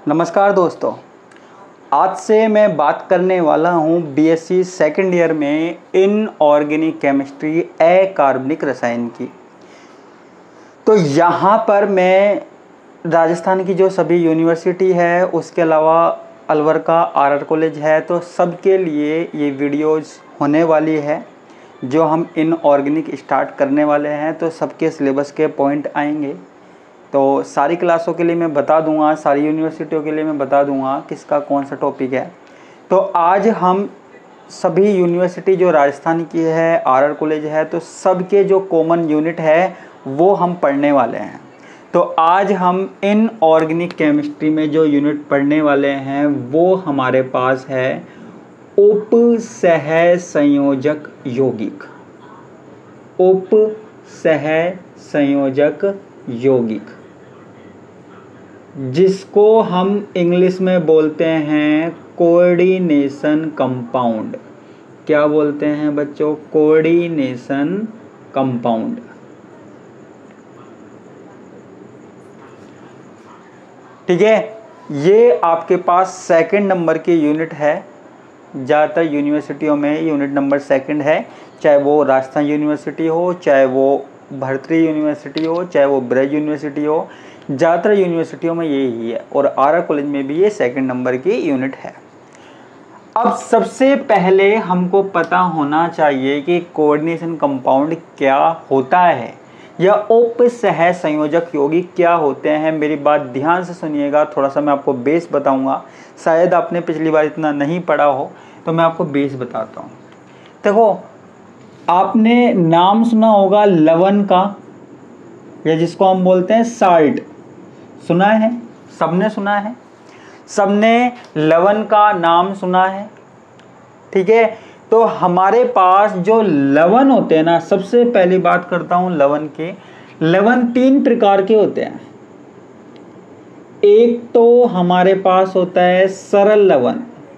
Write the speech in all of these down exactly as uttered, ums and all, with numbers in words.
नमस्कार दोस्तों, आज से मैं बात करने वाला हूँ बीएससी सेकेंड ईयर में इनऑर्गेनिक केमिस्ट्री अकार्बनिक रसायन की। तो यहाँ पर मैं राजस्थान की जो सभी यूनिवर्सिटी है, उसके अलावा अलवर का आरआर कॉलेज है, तो सबके लिए ये वीडियोज़ होने वाली है। जो हम इनऑर्गेनिक स्टार्ट करने वाले हैं तो सबके सिलेबस के पॉइंट आएंगे। तो सारी क्लासों के लिए मैं बता दूंगा, सारी यूनिवर्सिटियों के लिए मैं बता दूंगा किसका कौन सा टॉपिक है। तो आज हम सभी यूनिवर्सिटी जो राजस्थान की है, आरआर कॉलेज है, तो सबके जो कॉमन यूनिट है वो हम पढ़ने वाले हैं। तो आज हम इनऑर्गेनिक केमिस्ट्री में जो यूनिट पढ़ने वाले हैं वो हमारे पास है उप सह संयोजक यौगिक। उप सह संयोजक यौगिक, जिसको हम इंग्लिश में बोलते हैं कोऑर्डिनेशन कंपाउंड। क्या बोलते हैं बच्चों? Coordination compound. ठीक है, ये आपके पास सेकंड नंबर की यूनिट है। ज़्यादातर यूनिवर्सिटियों में यूनिट नंबर सेकंड है, चाहे वो राजस्थान यूनिवर्सिटी हो, चाहे वो भर्तृहरि यूनिवर्सिटी हो, चाहे वो ब्रज यूनिवर्सिटी हो। ज़्यादातर यूनिवर्सिटियों में यही है और आरआर कॉलेज में भी ये सेकंड नंबर की यूनिट है। अब सबसे पहले हमको पता होना चाहिए कि कोऑर्डिनेशन कंपाउंड क्या होता है या उप सह संयोजक यौगिक क्या होते हैं। मेरी बात ध्यान से सुनिएगा, थोड़ा सा मैं आपको बेस बताऊंगा। शायद आपने पिछली बार इतना नहीं पढ़ा हो, तो मैं आपको बेस बताता हूँ। देखो, आपने नाम सुना होगा लवण का, या जिसको हम बोलते हैं साल्ट। सुना है? सबने सुना है? सबने लवण का नाम सुना है। ठीक है, तो हमारे पास जो लवण होते हैं ना, सबसे पहली बात करता हूं लवण के। लवण तीन प्रकार के होते हैं। एक तो हमारे पास होता है सरल लवण,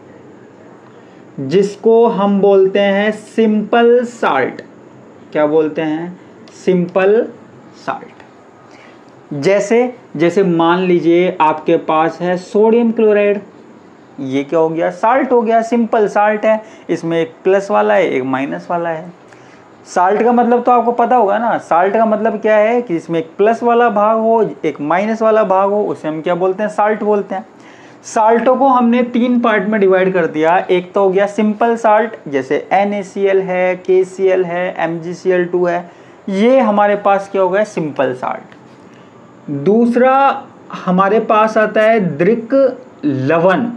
जिसको हम बोलते हैं सिंपल साल्ट। क्या बोलते हैं? Simple salt. जैसे जैसे मान लीजिए आपके पास है सोडियम क्लोराइड। ये क्या हो गया? साल्ट हो गया, सिंपल साल्ट है। इसमें एक प्लस वाला है, एक माइनस वाला है। साल्ट का मतलब तो आपको पता होगा ना। साल्ट का मतलब क्या है कि इसमें एक प्लस वाला भाग हो, एक माइनस वाला भाग हो, उसे हम क्या बोलते हैं? साल्ट बोलते हैं। साल्टों को हमने तीन पार्ट में डिवाइड कर दिया। एक तो हो गया सिंपल साल्ट, जैसे एन ए सी एल है, के सी एल है, M G C L two है। ये हमारे पास क्या हो गया? Simple salt. दूसरा हमारे पास आता है दृक लवण,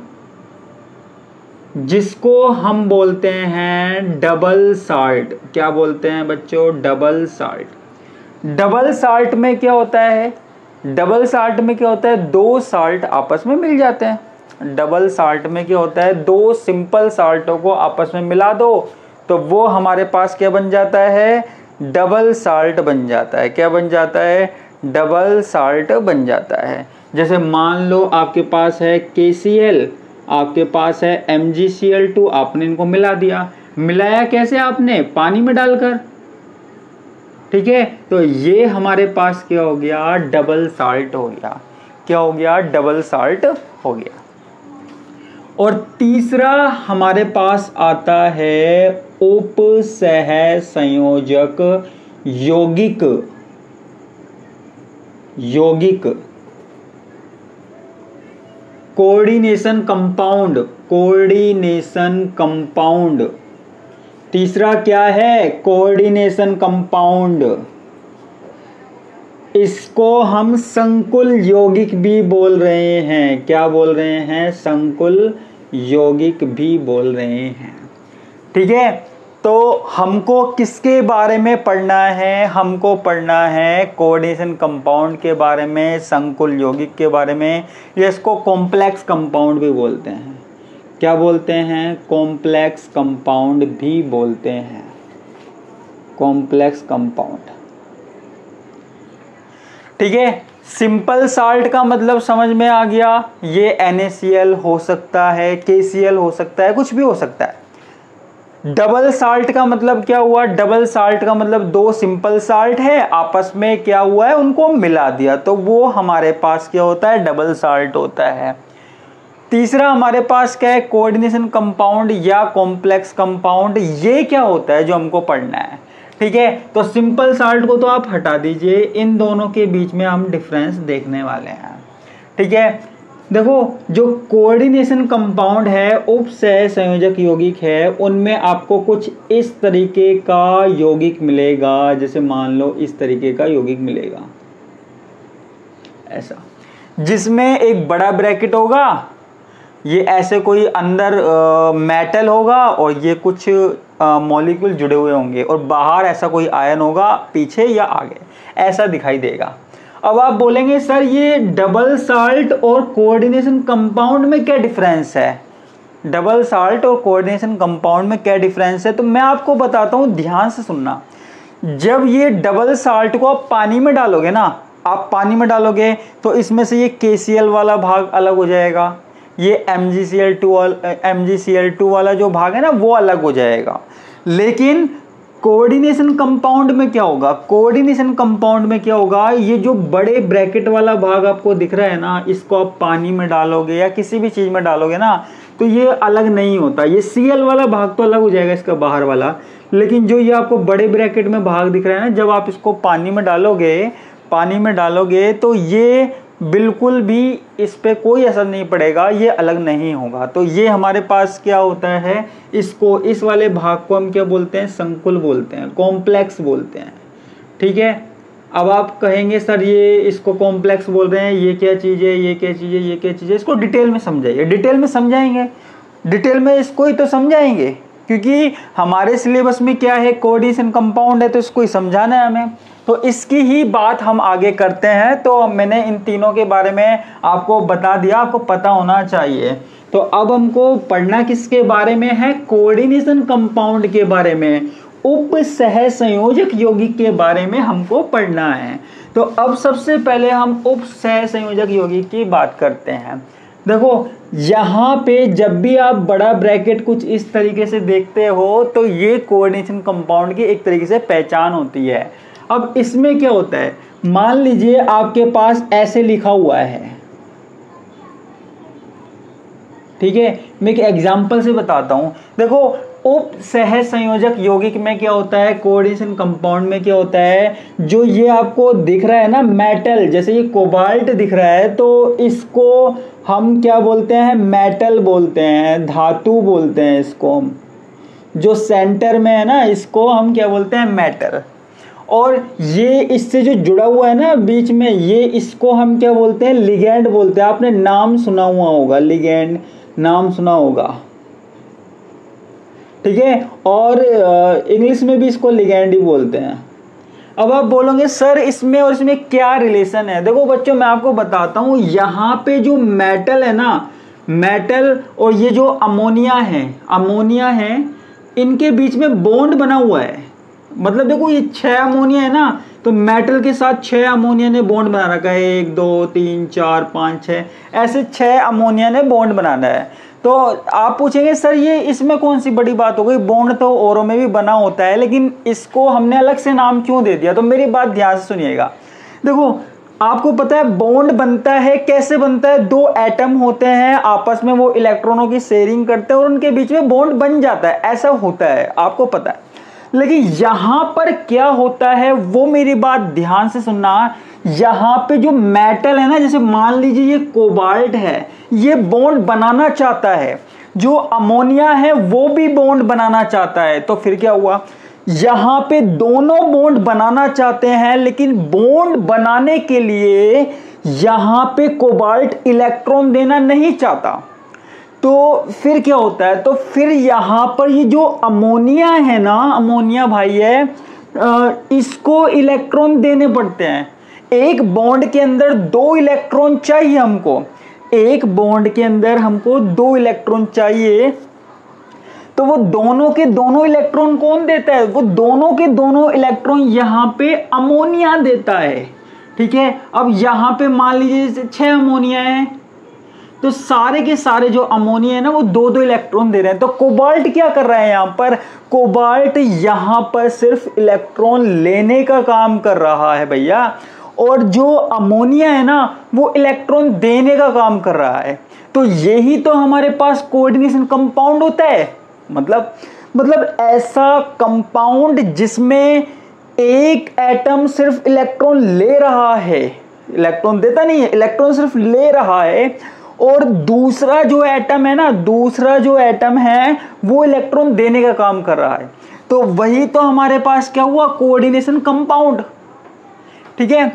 जिसको हम बोलते हैं डबल साल्ट। क्या बोलते हैं बच्चों? Double salt. डबल साल्ट में क्या होता है? डबल साल्ट में क्या होता है? दो साल्ट आपस में मिल जाते हैं। डबल साल्ट में क्या होता है? दो सिंपल साल्टों को आपस में मिला दो तो वो हमारे पास क्या बन जाता है? डबल साल्ट बन जाता है। क्या बन जाता है? डबल साल्ट बन जाता है। जैसे मान लो आपके पास है के सी एल, आपके पास है M G C L two, आपने इनको मिला दिया। मिलाया कैसे आपने? पानी में डालकर। ठीक है, तो ये हमारे पास क्या हो गया? डबल साल्ट हो गया। क्या हो गया? डबल साल्ट हो गया। और तीसरा हमारे पास आता है उप सह संयोजक यौगिक। यौगिक, कोऑर्डिनेशन कंपाउंड। Coordination compound. तीसरा क्या है? Coordination compound. इसको हम संकुल यौगिक भी बोल रहे हैं। क्या बोल रहे हैं? संकुल यौगिक भी बोल रहे हैं। ठीक है, तो हमको किसके बारे में पढ़ना है? हमको पढ़ना है कोऑर्डिनेशन कंपाउंड के बारे में, संकुल यौगिक के बारे में। इसको कॉम्प्लेक्स कंपाउंड भी बोलते हैं। क्या बोलते हैं? कॉम्प्लेक्स कंपाउंड भी बोलते हैं। Complex compound. ठीक है, सिंपल साल्ट का मतलब समझ में आ गया। ये एन ए सी एल हो सकता है, के सी एल हो सकता है, कुछ भी हो सकता है। डबल साल्ट का मतलब क्या हुआ? डबल साल्ट का मतलब दो सिंपल साल्ट है, आपस में क्या हुआ है? उनको मिला दिया, तो वो हमारे पास क्या होता है? डबल साल्ट होता है। तीसरा हमारे पास क्या है, कोऑर्डिनेशन कंपाउंड या कॉम्प्लेक्स कंपाउंड। ये क्या होता है जो हमको पढ़ना है, ठीक है। तो सिंपल साल्ट को तो आप हटा दीजिए, इन दोनों के बीच में हम डिफरेंस देखने वाले हैं, ठीक है। देखो जो कोऑर्डिनेशन कंपाउंड है, उप सह संयोजक यौगिक है, उनमें आपको कुछ इस तरीके का यौगिक मिलेगा, जैसे मान लो इस तरीके का यौगिक मिलेगा ऐसा, जिसमें एक बड़ा ब्रैकेट होगा, ये ऐसे कोई अंदर आ, मेटल होगा और ये कुछ मॉलिक्यूल जुड़े हुए होंगे, और बाहर ऐसा कोई आयन होगा पीछे या आगे, ऐसा दिखाई देगा। अब आप बोलेंगे सर ये डबल साल्ट और कोऑर्डिनेशन कंपाउंड में क्या डिफरेंस है, डबल साल्ट और कोऑर्डिनेशन कंपाउंड में क्या डिफरेंस है। तो मैं आपको बताता हूँ, ध्यान से सुनना। जब ये डबल साल्ट को आप पानी में डालोगे ना, आप पानी में डालोगे तो इसमें से ये के सी एल वाला भाग अलग हो जाएगा, ये M G C L two M G C L two वाला जो भाग है ना वो अलग हो जाएगा। लेकिन कोऑर्डिनेशन कंपाउंड में क्या होगा, कोऑर्डिनेशन कंपाउंड में क्या होगा, ये जो बड़े ब्रैकेट वाला भाग आपको दिख रहा है ना, इसको आप पानी में डालोगे या किसी भी चीज में डालोगे ना तो ये अलग नहीं होता, ये सी एल वाला भाग तो अलग हो जाएगा इसका बाहर वाला, लेकिन जो ये आपको बड़े ब्रैकेट में भाग दिख रहा है ना, जब आप इसको पानी में डालोगे पानी में डालोगे तो ये बिल्कुल भी इस पे कोई असर नहीं पड़ेगा, ये अलग नहीं होगा। तो ये हमारे पास क्या होता है, इसको इस वाले भाग को हम क्या बोलते हैं, संकुल बोलते हैं, कॉम्प्लेक्स बोलते हैं, ठीक है। अब आप कहेंगे सर ये इसको कॉम्प्लेक्स बोल रहे हैं, ये क्या चीज़ है, ये क्या चीज़ है, ये क्या चीज़ है, इसको डिटेल में समझाइए। डिटेल में समझाएंगे, डिटेल में इसको ही तो समझाएंगे, क्योंकि हमारे सिलेबस में क्या है, कोऑर्डिनेशन कंपाउंड है, तो इसको ही समझाना है हमें। तो इसकी ही बात हम आगे करते हैं। तो मैंने इन तीनों के बारे में आपको बता दिया, आपको पता होना चाहिए। तो अब हमको पढ़ना किसके बारे में है, कोऑर्डिनेशन कंपाउंड के बारे में, उप सह संयोजक यौगिक के बारे में हमको पढ़ना है। तो अब सबसे पहले हम उप सह संयोजक यौगिक की बात करते हैं। देखो यहाँ पे जब भी आप बड़ा ब्रैकेट कुछ इस तरीके से देखते हो तो ये कोऑर्डिनेशन कंपाउंड की एक तरीके से पहचान होती है। अब इसमें क्या होता है, मान लीजिए आपके पास ऐसे लिखा हुआ है, ठीक है। मैं एक एग्जांपल से बताता हूं। देखो उप सह संयोजक यौगिक में क्या होता है, कोऑर्डिनेशन कंपाउंड में क्या होता है, जो ये आपको दिख रहा है ना मेटल, जैसे ये कोबाल्ट दिख रहा है तो इसको हम क्या बोलते हैं, मेटल बोलते हैं, धातु बोलते हैं इसको हम। जो सेंटर में है ना इसको हम क्या बोलते हैं, मेटल। और ये इससे जो जुड़ा हुआ है ना बीच में, ये इसको हम क्या बोलते हैं, लिगेंड बोलते हैं। आपने नाम सुना हुआ होगा, लिगेंड नाम सुना होगा, ठीक है। और इंग्लिश में भी इसको लिगेंड ही बोलते हैं। अब आप बोलोगे सर इसमें और इसमें क्या रिलेशन है। देखो बच्चों मैं आपको बताता हूँ, यहाँ पे जो मेटल है ना, मेटल और ये जो अमोनिया है अमोनिया है इनके बीच में बॉन्ड बना हुआ है। मतलब देखो ये छह अमोनिया है ना, तो मेटल के साथ छह अमोनिया ने बॉन्ड बना रखा है, एक दो तीन चार पाँच छः, ऐसे छह अमोनिया ने बॉन्ड बनाना है। तो आप पूछेंगे सर ये इसमें कौन सी बड़ी बात हो गई, बॉन्ड तो औरों में भी बना होता है, लेकिन इसको हमने अलग से नाम क्यों दे दिया। तो मेरी बात ध्यान से सुनिएगा। देखो आपको पता है बॉन्ड बनता है, कैसे बनता है, दो एटम होते हैं आपस में, वो इलेक्ट्रॉनों की शेयरिंग करते हैं और उनके बीच में बॉन्ड बन जाता है, ऐसा होता है, आपको पता है। लेकिन यहां पर क्या होता है वो मेरी बात ध्यान से सुनना। यहां पे जो मेटल है ना, जैसे मान लीजिए ये कोबाल्ट है, ये बॉन्ड बनाना चाहता है, जो अमोनिया है वो भी बॉन्ड बनाना चाहता है। तो फिर क्या हुआ, यहां पे दोनों बॉन्ड बनाना चाहते हैं, लेकिन बॉन्ड बनाने के लिए यहां पे कोबाल्ट इलेक्ट्रॉन देना नहीं चाहता। तो फिर क्या होता है, तो फिर यहां पर ये जो अमोनिया है ना, अमोनिया भाई है, इसको इलेक्ट्रॉन देने पड़ते हैं। एक बॉन्ड के अंदर दो इलेक्ट्रॉन चाहिए हमको, एक बॉन्ड के अंदर हमको दो इलेक्ट्रॉन चाहिए। तो वो दोनों के दोनों इलेक्ट्रॉन कौन देता है, वो दोनों के दोनों इलेक्ट्रॉन यहां पे अमोनिया देता है, ठीक है। अब यहां पे मान लीजिए जैसे छह अमोनिया है, तो सारे के सारे जो अमोनिया है ना वो दो दो इलेक्ट्रॉन दे रहे हैं। तो कोबाल्ट क्या कर रहा है, यहां पर कोबाल्ट यहां पर सिर्फ इलेक्ट्रॉन लेने का काम कर रहा है भैया, और जो अमोनिया है ना वो इलेक्ट्रॉन देने का काम कर रहा है। तो तो यही तो हमारे पास कोऑर्डिनेशन कंपाउंड होता है। मतलब मतलब ऐसा कंपाउंड जिसमें एक एटम सिर्फ इलेक्ट्रॉन ले रहा है, इलेक्ट्रॉन देता नहीं है, इलेक्ट्रॉन सिर्फ ले रहा है, और दूसरा जो एटम है ना, दूसरा जो एटम है वो इलेक्ट्रॉन देने का काम कर रहा है। तो वही तो हमारे पास क्या हुआ, कोऑर्डिनेशन कंपाउंड। ठीक है,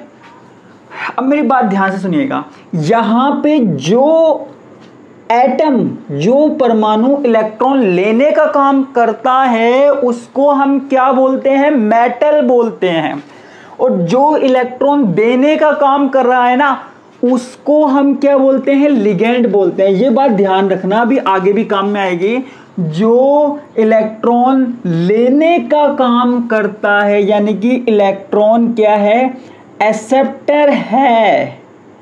अब मेरी बात ध्यान से सुनिएगा, यहां पे जो एटम, जो परमाणु इलेक्ट्रॉन लेने का काम करता है उसको हम क्या बोलते हैं, मेटल बोलते हैं, और जो इलेक्ट्रॉन देने का काम कर रहा है ना उसको हम क्या बोलते हैं, लिगेंड बोलते हैं। ये बात ध्यान रखना, अभी आगे भी काम में आएगी। जो इलेक्ट्रॉन लेने का काम करता है यानी कि इलेक्ट्रॉन क्या है, एक्सेप्टर है।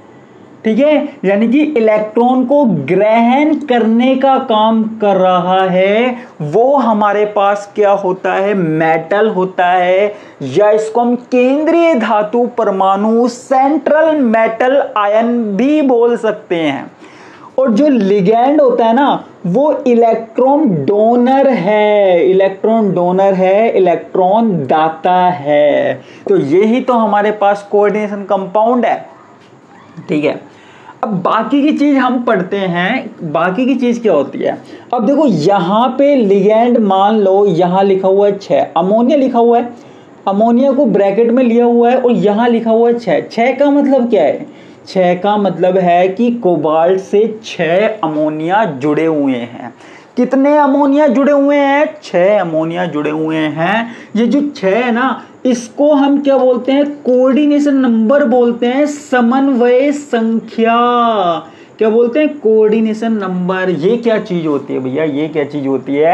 ठीक है, यानी कि इलेक्ट्रॉन को ग्रहण करने का काम कर रहा है, वो हमारे पास क्या होता है, मेटल होता है, या इसको हम केंद्रीय धातु परमाणु, सेंट्रल मेटल आयन भी बोल सकते हैं। और जो लिगेंड होता है ना वो इलेक्ट्रॉन डोनर है, इलेक्ट्रॉन डोनर है, इलेक्ट्रॉन दाता है। तो यही तो हमारे पास कोऑर्डिनेशन कंपाउंड है। ठीक है, अब बाकी की चीज हम पढ़ते हैं। बाकी की चीज क्या होती है, अब देखो यहां पे लिगेंड, मान लो यहां लिखा हुआ है छह, अमोनिया लिखा हुआ है, अमोनिया को ब्रैकेट में लिया हुआ है और यहां लिखा हुआ है छह। छह का मतलब क्या है, छह का मतलब है कि कोबाल्ट से छह अमोनिया जुड़े हुए हैं। कितने अमोनिया जुड़े हुए हैं, छह अमोनिया जुड़े हुए हैं। ये जो छह है ना इसको हम क्या बोलते हैं, कोऑर्डिनेशन नंबर बोलते हैं, समन्वय संख्या क्या बोलते हैं, कोऑर्डिनेशन नंबर। ये क्या चीज होती है भैया, ये क्या चीज होती है,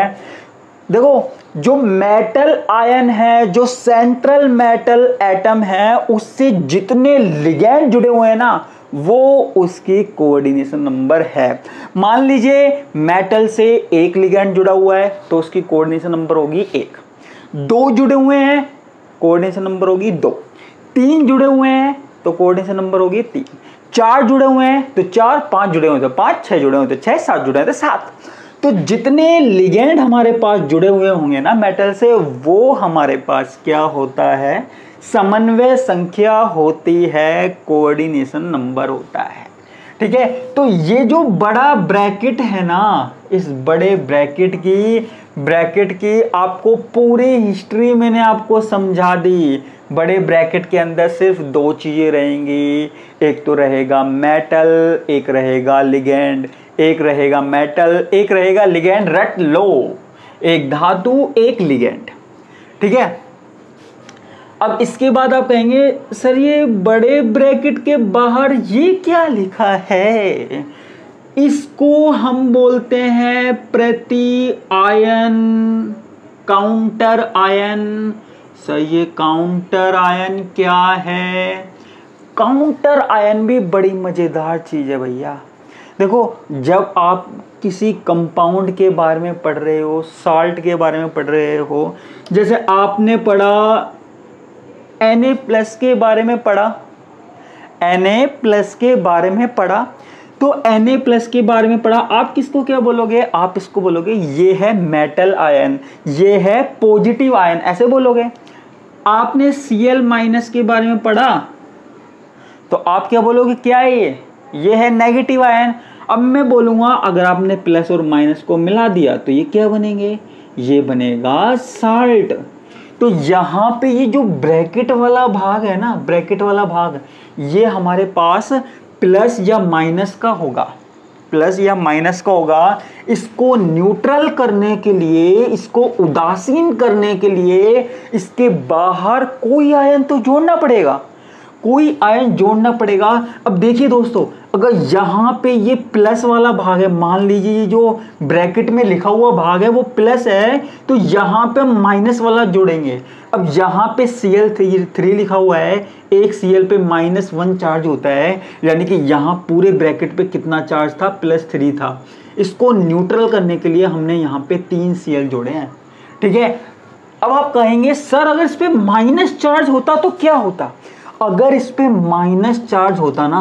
देखो जो मेटल आयन है, जो सेंट्रल मेटल एटम है, उससे जितने लिगेंड जुड़े हुए हैं ना वो उसकी कोऑर्डिनेशन नंबर है। मान लीजिए मेटल से एक लिगेंड जुड़ा हुआ है तो उसकी कोऑर्डिनेशन नंबर होगी एक। दो जुड़े हुए हैं कोऑर्डिनेशन नंबर होगी दो। तीन जुड़े हुए हैं तो कोऑर्डिनेशन नंबर होगी तीन। चार जुड़े हुए हैं तो चार, पांच जुड़े हुए तो पांच, छह जुड़े हुए तो छह, सात जुड़े हैं तो सात। तो जितने लिगेंड हमारे पास जुड़े हुए होंगे ना मेटल से, वो हमारे पास क्या होता है, समन्वय संख्या होती है, कोऑर्डिनेशन नंबर होता है। ठीक है, तो ये जो बड़ा ब्रैकेट है ना, इस बड़े ब्रैकेट की ब्रैकेट की आपको पूरी हिस्ट्री मैंने आपको समझा दी। बड़े ब्रैकेट के अंदर सिर्फ दो चीजें रहेंगी, एक तो रहेगा मेटल, एक रहेगा लिगेंड। एक रहेगा मेटल, एक रहेगा लिगेंड, रट लो, एक धातु एक लिगेंड। ठीक है, अब इसके बाद आप कहेंगे सर ये बड़े ब्रैकेट के बाहर ये क्या लिखा है, इसको हम बोलते हैं प्रति आयन, काउंटर आयन। सर ये काउंटर आयन क्या है, काउंटर आयन भी बड़ी मजेदार चीज है भैया। देखो जब आप किसी कंपाउंड के बारे में पढ़ रहे हो, साल्ट के बारे में पढ़ रहे हो, जैसे आपने पढ़ा Na प्लस के बारे में पढ़ा, Na प्लस के बारे में पढ़ा, तो Na प्लस के बारे में पढ़ा, आप किसको क्या बोलोगे, आप इसको बोलोगे ये है मेटल आयन, ये है पॉजिटिव आयन, ऐसे बोलोगे। आपने Cl माइनस के बारे में पढ़ा तो आप क्या बोलोगे, क्या है ये, ये है नेगेटिव आयन। अब मैं बोलूंगा अगर आपने प्लस और माइनस को मिला दिया तो ये क्या बनेंगे, ये बनेगा साल्ट। तो यहाँ पे ये जो ब्रैकेट वाला भाग है ना, ब्रैकेट वाला भाग, ये हमारे पास प्लस या माइनस का होगा, प्लस या माइनस का होगा। इसको न्यूट्रल करने के लिए, इसको उदासीन करने के लिए इसके बाहर कोई आयन तो जोड़ना पड़ेगा, कोई आयन जोड़ना पड़ेगा। अब देखिए दोस्तों, अगर यहाँ पे ये प्लस वाला भाग है, मान लीजिए ये जो ब्रैकेट में लिखा हुआ भाग है वो प्लस है, तो यहाँ पे माइनस वाला जोड़ेंगे। अब यहाँ पे सी एल थ्री लिखा हुआ है, एक Cl पे माइनस वन चार्ज होता है, यानी कि यहाँ पूरे ब्रैकेट पे कितना चार्ज था, प्लस थ्री था। इसको न्यूट्रल करने के लिए हमने यहाँ पे तीन Cl जोड़े हैं। ठीक है, अब आप कहेंगे सर अगर इस पे माइनस चार्ज होता तो क्या होता, अगर इस पे माइनस चार्ज होता ना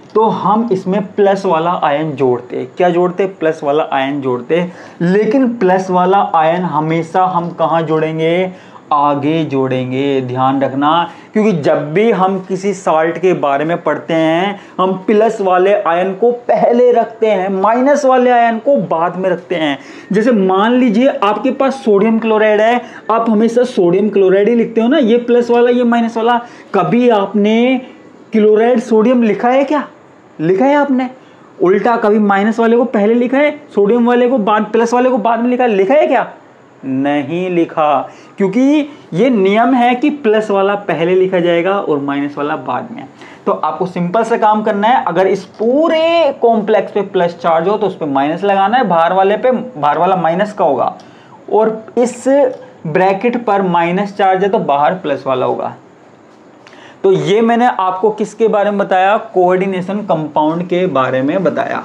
तो हम इसमें प्लस वाला आयन जोड़ते। क्या जोड़ते? प्लस वाला आयन जोड़ते। लेकिन प्लस वाला आयन हमेशा हम कहाँ जोड़ेंगे? आगे जोड़ेंगे, ध्यान रखना। क्योंकि जब भी हम किसी साल्ट के बारे में पढ़ते हैं हम प्लस वाले आयन को पहले रखते हैं, माइनस वाले आयन को बाद में रखते हैं। जैसे मान लीजिए आपके पास सोडियम क्लोराइड है, आप हमेशा सोडियम क्लोराइड ही लिखते हो ना, ये प्लस वाला ये माइनस वाला। कभी आपने क्लोराइड सोडियम लिखा है क्या? लिखा है आपने? उल्टा कभी माइनस वाले को पहले लिखा है, सोडियम वाले को बाद, प्लस वाले को बाद में लिखा है? लिखा है क्या? नहीं लिखा। क्योंकि ये नियम है कि प्लस वाला पहले लिखा जाएगा और माइनस वाला बाद में। तो आपको सिंपल से काम करना है, अगर इस पूरे कॉम्प्लेक्स पे प्लस चार्ज हो तो उस पे माइनस लगाना है, बाहर वाले पे, बाहर वाला माइनस का होगा, और इस ब्रैकेट पर माइनस चार्ज है तो बाहर प्लस वाला होगा। तो ये मैंने आपको किसके बारे में बताया? कोऑर्डिनेशन कंपाउंड के बारे में बताया।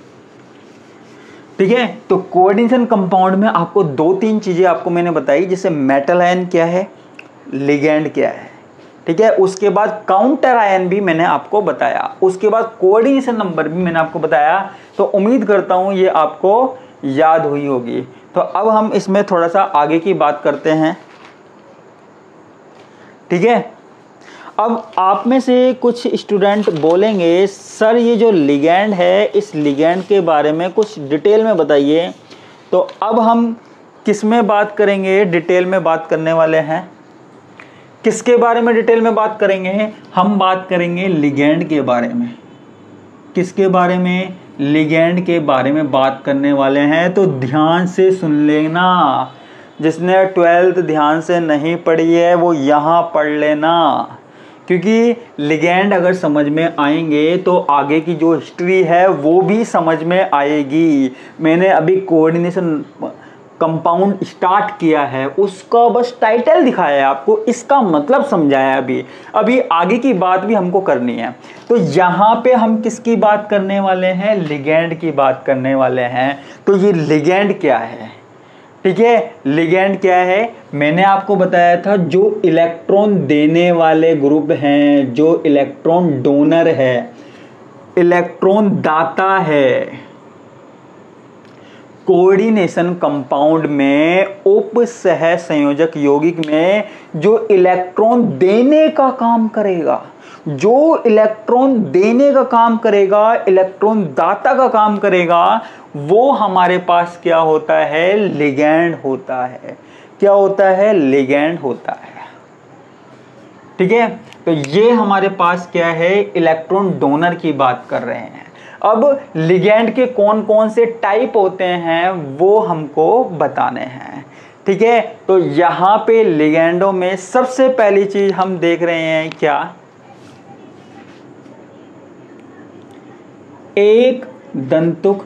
ठीक है, तो कोऑर्डिनेशन कंपाउंड में आपको दो तीन चीजें आपको मैंने बताई, जैसे मेटल आयन क्या है, लिगैंड क्या है। ठीक है, उसके बाद काउंटर आयन भी मैंने आपको बताया, उसके बाद कोऑर्डिनेशन नंबर भी मैंने आपको बताया। तो उम्मीद करता हूं ये आपको याद हुई होगी। तो अब हम इसमें थोड़ा सा आगे की बात करते हैं। ठीक है, अब आप में से कुछ स्टूडेंट बोलेंगे सर ये जो लिगैंड है, इस लिगैंड के बारे में कुछ डिटेल में बताइए। तो अब हम किस में बात करेंगे? डिटेल में बात करने वाले हैं। किसके बारे में डिटेल में बात करेंगे? हम बात करेंगे लिगैंड के बारे में। किसके बारे में? लिगैंड के बारे में बात करने वाले हैं। तो ध्यान से सुन लेना, जिसने ट्वेल्थ ध्यान से नहीं पढ़ी है वो यहाँ पढ़ लेना, क्योंकि लिगैंड अगर समझ में आएंगे तो आगे की जो हिस्ट्री है वो भी समझ में आएगी। मैंने अभी कोऑर्डिनेशन कंपाउंड स्टार्ट किया है, उसका बस टाइटल दिखाया है आपको, इसका मतलब समझाया। अभी अभी आगे की बात भी हमको करनी है। तो यहाँ पे हम किसकी बात करने वाले हैं? लिगैंड की बात करने वाले हैं। तो ये लिगैंड क्या है? ठीक है, लिगैंड क्या है? मैंने आपको बताया था जो इलेक्ट्रॉन देने वाले ग्रुप हैं, जो इलेक्ट्रॉन डोनर है, इलेक्ट्रॉन दाता है, कोऑर्डिनेशन कंपाउंड में उप सह संयोजक यौगिक में जो इलेक्ट्रॉन देने का काम करेगा, जो इलेक्ट्रॉन देने का काम करेगा, इलेक्ट्रॉन दाता का काम करेगा, वो हमारे पास क्या होता है? लिगैंड होता है। क्या होता है? लिगैंड होता है। ठीक है, तो ये हमारे पास क्या है? इलेक्ट्रॉन डोनर की बात कर रहे हैं। अब लिगैंड के कौन कौन से टाइप होते हैं वो हमको बताने हैं। ठीक है, तो यहाँ पे लिगैंडों में सबसे पहली चीज हम देख रहे हैं क्या? एक दंतुक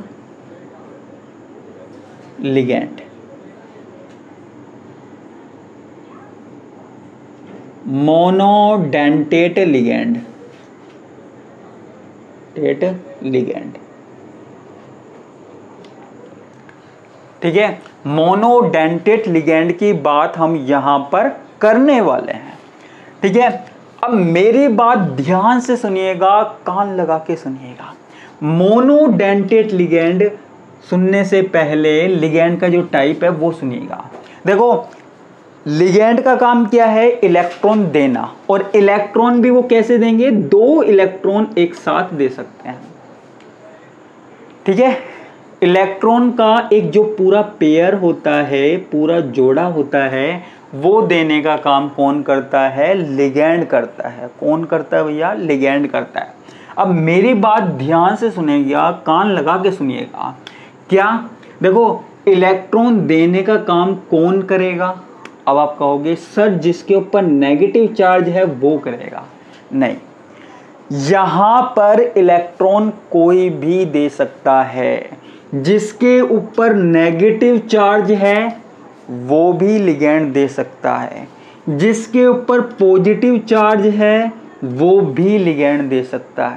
लिगैंड, मोनोडेंटेट लिगैंड, टेट लिगैंड। ठीक है, मोनोडेंटेट लिगैंड की बात हम यहां पर करने वाले हैं। ठीक है, अब मेरी बात ध्यान से सुनिएगा, कान लगा के सुनिएगा। मोनोडेंटेट लिगैंड सुनने से पहले लिगैंड का जो टाइप है वो सुनिएगा। देखो, लिगैंड का काम क्या है? इलेक्ट्रॉन देना, और इलेक्ट्रॉन भी वो कैसे देंगे? दो इलेक्ट्रॉन एक साथ दे सकते हैं। ठीक है, इलेक्ट्रॉन का एक जो पूरा पेयर होता है, पूरा जोड़ा होता है, वो देने का काम कौन करता है? लिगैंड करता है। कौन करता है भैया? लिगैंड करता है। अब मेरी बात ध्यान से सुनिएगा, कान लगा के सुनिएगा। क्या? देखो, इलेक्ट्रॉन देने का काम कौन करेगा? अब आप कहोगे सर जिसके ऊपर नेगेटिव चार्ज है वो करेगा। नहीं, यहां पर इलेक्ट्रॉन कोई भी दे सकता है। जिसके ऊपर नेगेटिव चार्ज है वो भी लिगैंड दे सकता है, जिसके ऊपर पॉजिटिव चार्ज है वो भी लिगैंड दे सकता है।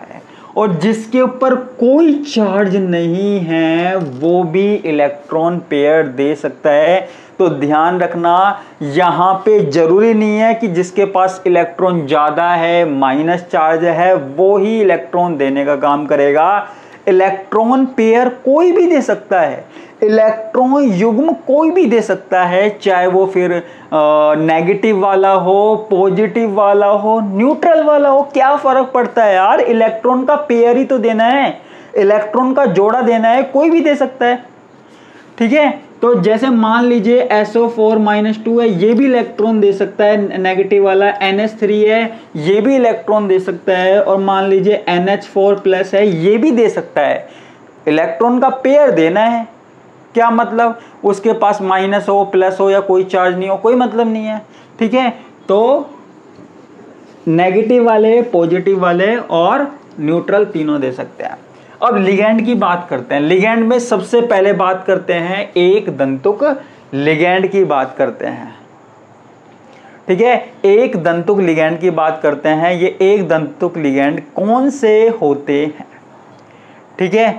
और जिसके ऊपर कोई चार्ज नहीं है वो भी इलेक्ट्रॉन पेयर दे सकता है। तो ध्यान रखना, यहाँ पे जरूरी नहीं है कि जिसके पास इलेक्ट्रॉन ज़्यादा है, माइनस चार्ज है, वो ही इलेक्ट्रॉन देने का काम करेगा। इलेक्ट्रॉन पेयर कोई भी दे सकता है, इलेक्ट्रॉन युग्म कोई भी दे सकता है, चाहे वो फिर नेगेटिव वाला हो, पॉजिटिव वाला हो, न्यूट्रल वाला हो, क्या फर्क पड़ता है यार, इलेक्ट्रॉन का पेयर ही तो देना है, इलेक्ट्रॉन का जोड़ा देना है, कोई भी दे सकता है। ठीक है, तो जैसे मान लीजिए S O four minus two है, ये भी इलेक्ट्रॉन दे सकता है नेगेटिव वाला, एन एच थ्री है ये भी इलेक्ट्रॉन दे सकता है, और मान लीजिए एन एच फोर प्लस है ये भी दे सकता है। इलेक्ट्रॉन का पेयर देना है, क्या मतलब, उसके पास माइनस हो, प्लस हो या कोई चार्ज नहीं हो, कोई मतलब नहीं है। ठीक है, तो नेगेटिव वाले, पॉजिटिव वाले और न्यूट्रल तीनों दे सकते हैं। अब लिगैंड की बात करते हैं। लिगैंड में सबसे पहले बात करते हैं एक दंतुक लिगैंड की बात करते हैं। ठीक है, एक दंतुक लिगैंड की बात करते हैं। ये एक दंतुक लिगैंड कौन से होते हैं? ठीक है,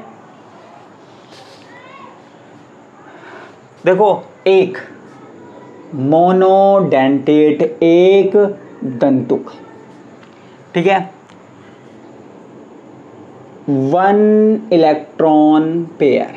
देखो, एक मोनोडेंटेट, एक दंतुक, ठीक है, वन इलेक्ट्रॉन पेयर।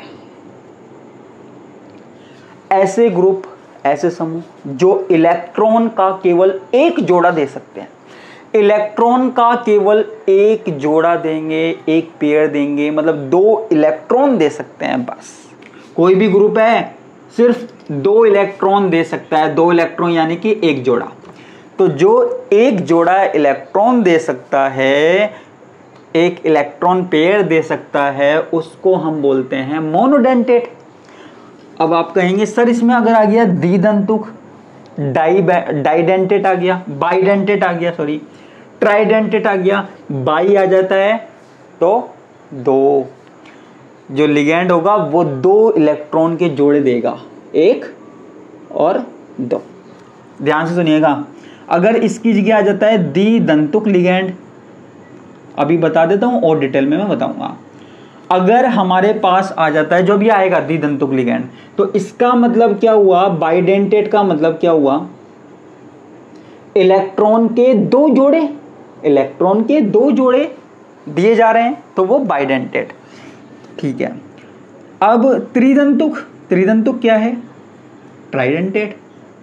ऐसे ग्रुप, ऐसे समूह जो इलेक्ट्रॉन का केवल एक जोड़ा दे सकते हैं, इलेक्ट्रॉन का केवल एक जोड़ा देंगे, एक पेयर देंगे, मतलब दो इलेक्ट्रॉन दे सकते हैं बस। कोई भी ग्रुप है सिर्फ दो इलेक्ट्रॉन दे सकता है, दो इलेक्ट्रॉन यानी कि एक जोड़ा। तो जो एक जोड़ा इलेक्ट्रॉन दे सकता है, एक इलेक्ट्रॉन पेयर दे सकता है, उसको हम बोलते हैं मोनोडेंटेट। अब आप कहेंगे सर इसमें अगर आ गया द्विदंतुक, डाई डाइडेंटेट आ गया, बाइडेंटेट आ गया, सॉरी ट्राइडेंटेट आ गया, बाई आ जाता है, तो दो, जो लिगैंड होगा वो दो इलेक्ट्रॉन के जोड़े देगा, एक और दो। ध्यान से सुनिएगा, अगर इसकी जगह आ जाता है द्विदंतुक लिगैंड, अभी बता देता हूं और डिटेल में मैं बताऊंगा। अगर हमारे पास आ जाता है, जो भी आएगा द्विदंतुक लिगैंड, तो इसका मतलब क्या हुआ, बाइडेंटेट का मतलब क्या हुआ, इलेक्ट्रॉन के दो जोड़े, इलेक्ट्रॉन के दो जोड़े दिए जा रहे हैं, तो वो बाइडेंटेट। ठीक है, अब त्रिदंतुक, त्रिदंतुक क्या है, ट्राइडेंटेट,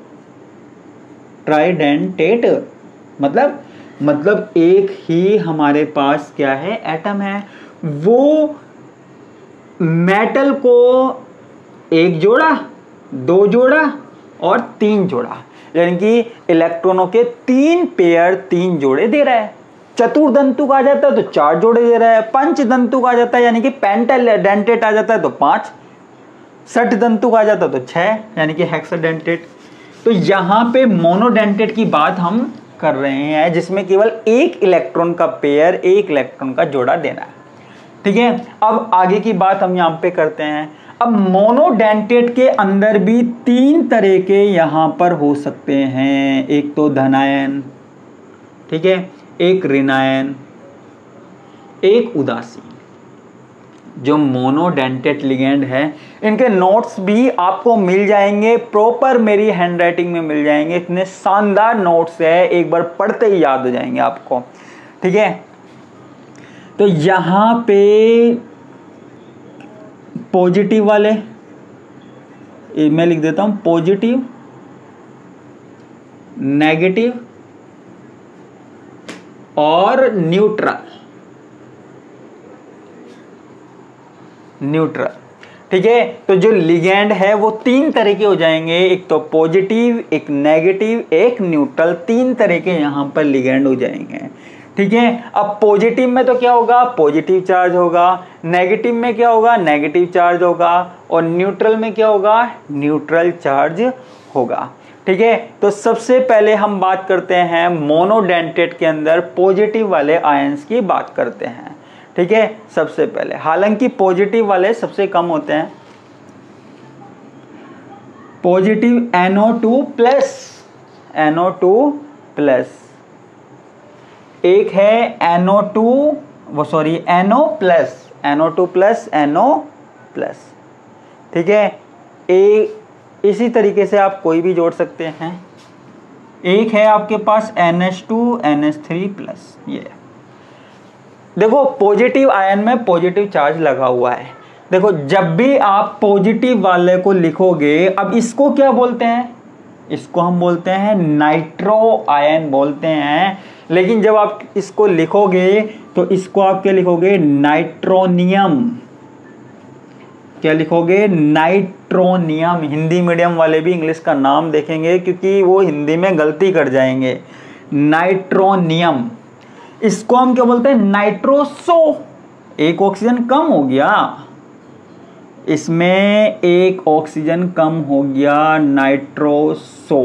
ट्राइडेंटेट मतलब मतलब एक ही हमारे पास क्या है, एटम है, वो मेटल को एक जोड़ा, दो जोड़ा और तीन जोड़ा, यानी कि इलेक्ट्रॉनों के तीन पेयर, तीन जोड़े दे रहा है। चतुर्दंतुक आ जाता है तो चार जोड़े दे रहा है, पंचदंतुक आ जाता है यानी कि पेंटाडेंटेट आ जाता है तो पांच, षट दंतुक आ जाता है तो छह, यानी कि हेक्साडेंटेट। तो यहां पे मोनोडेंटेट की बात हम कर रहे हैं, जिसमें केवल एक इलेक्ट्रॉन का पेयर, एक इलेक्ट्रॉन का जोड़ा देना है। ठीक है, अब आगे की बात हम यहां पे करते हैं। अब मोनोडेंटेट के अंदर भी तीन तरह के यहां पर हो सकते हैं, एक तो धनायन, ठीक है, एक ऋणायन, एक उदासीन। जो मोनोडेंटेट लिगैंड है, इनके नोट्स भी आपको मिल जाएंगे, प्रॉपर मेरी हैंडराइटिंग में मिल जाएंगे, इतने शानदार नोट्स है, एक बार पढ़ते ही याद हो जाएंगे आपको। ठीक है, तो यहां पे पॉजिटिव वाले, मैं लिख देता हूं पॉजिटिव, नेगेटिव और न्यूट्रल, न्यूट्रल। ठीक है, तो जो लिगैंड है वो तीन तरह के हो जाएंगे, एक तो पॉजिटिव, एक नेगेटिव, एक न्यूट्रल, तीन तरह के यहां पर लिगैंड हो जाएंगे। ठीक है, अब पॉजिटिव में तो क्या होगा, पॉजिटिव चार्ज होगा, नेगेटिव में क्या होगा, नेगेटिव चार्ज होगा, और न्यूट्रल में क्या होगा, न्यूट्रल चार्ज होगा। ठीक है, तो सबसे पहले हम बात करते हैं मोनोडेंटेट के अंदर पॉजिटिव वाले आयंस की बात करते हैं। ठीक है, सबसे पहले, हालांकि पॉजिटिव वाले सबसे कम होते हैं, positive N O two plus, N O two plus, एक है एन ओ टू वो sorry N O plus, N O two plus, N O plus, ठीक है। ए इसी तरीके से आप कोई भी जोड़ सकते हैं। एक है आपके पास N H two N H three plus, ये देखो पॉजिटिव आयन में पॉजिटिव चार्ज लगा हुआ है। देखो जब भी आप पॉजिटिव वाले को लिखोगे, अब इसको क्या बोलते हैं, इसको हम बोलते हैं नाइट्रो आयन बोलते हैं। लेकिन जब आप इसको लिखोगे तो इसको आप क्या लिखोगे, नाइट्रोनियम। क्या लिखोगे, नाइट्रोनियम। हिंदी मीडियम वाले भी इंग्लिश का नाम देखेंगे क्योंकि वो हिंदी में गलती कर जाएंगे। नाइट्रोनियम, इसको हम क्या बोलते हैं, नाइट्रोसो। एक ऑक्सीजन कम हो गया, इसमें एक ऑक्सीजन कम हो गया, नाइट्रोसो।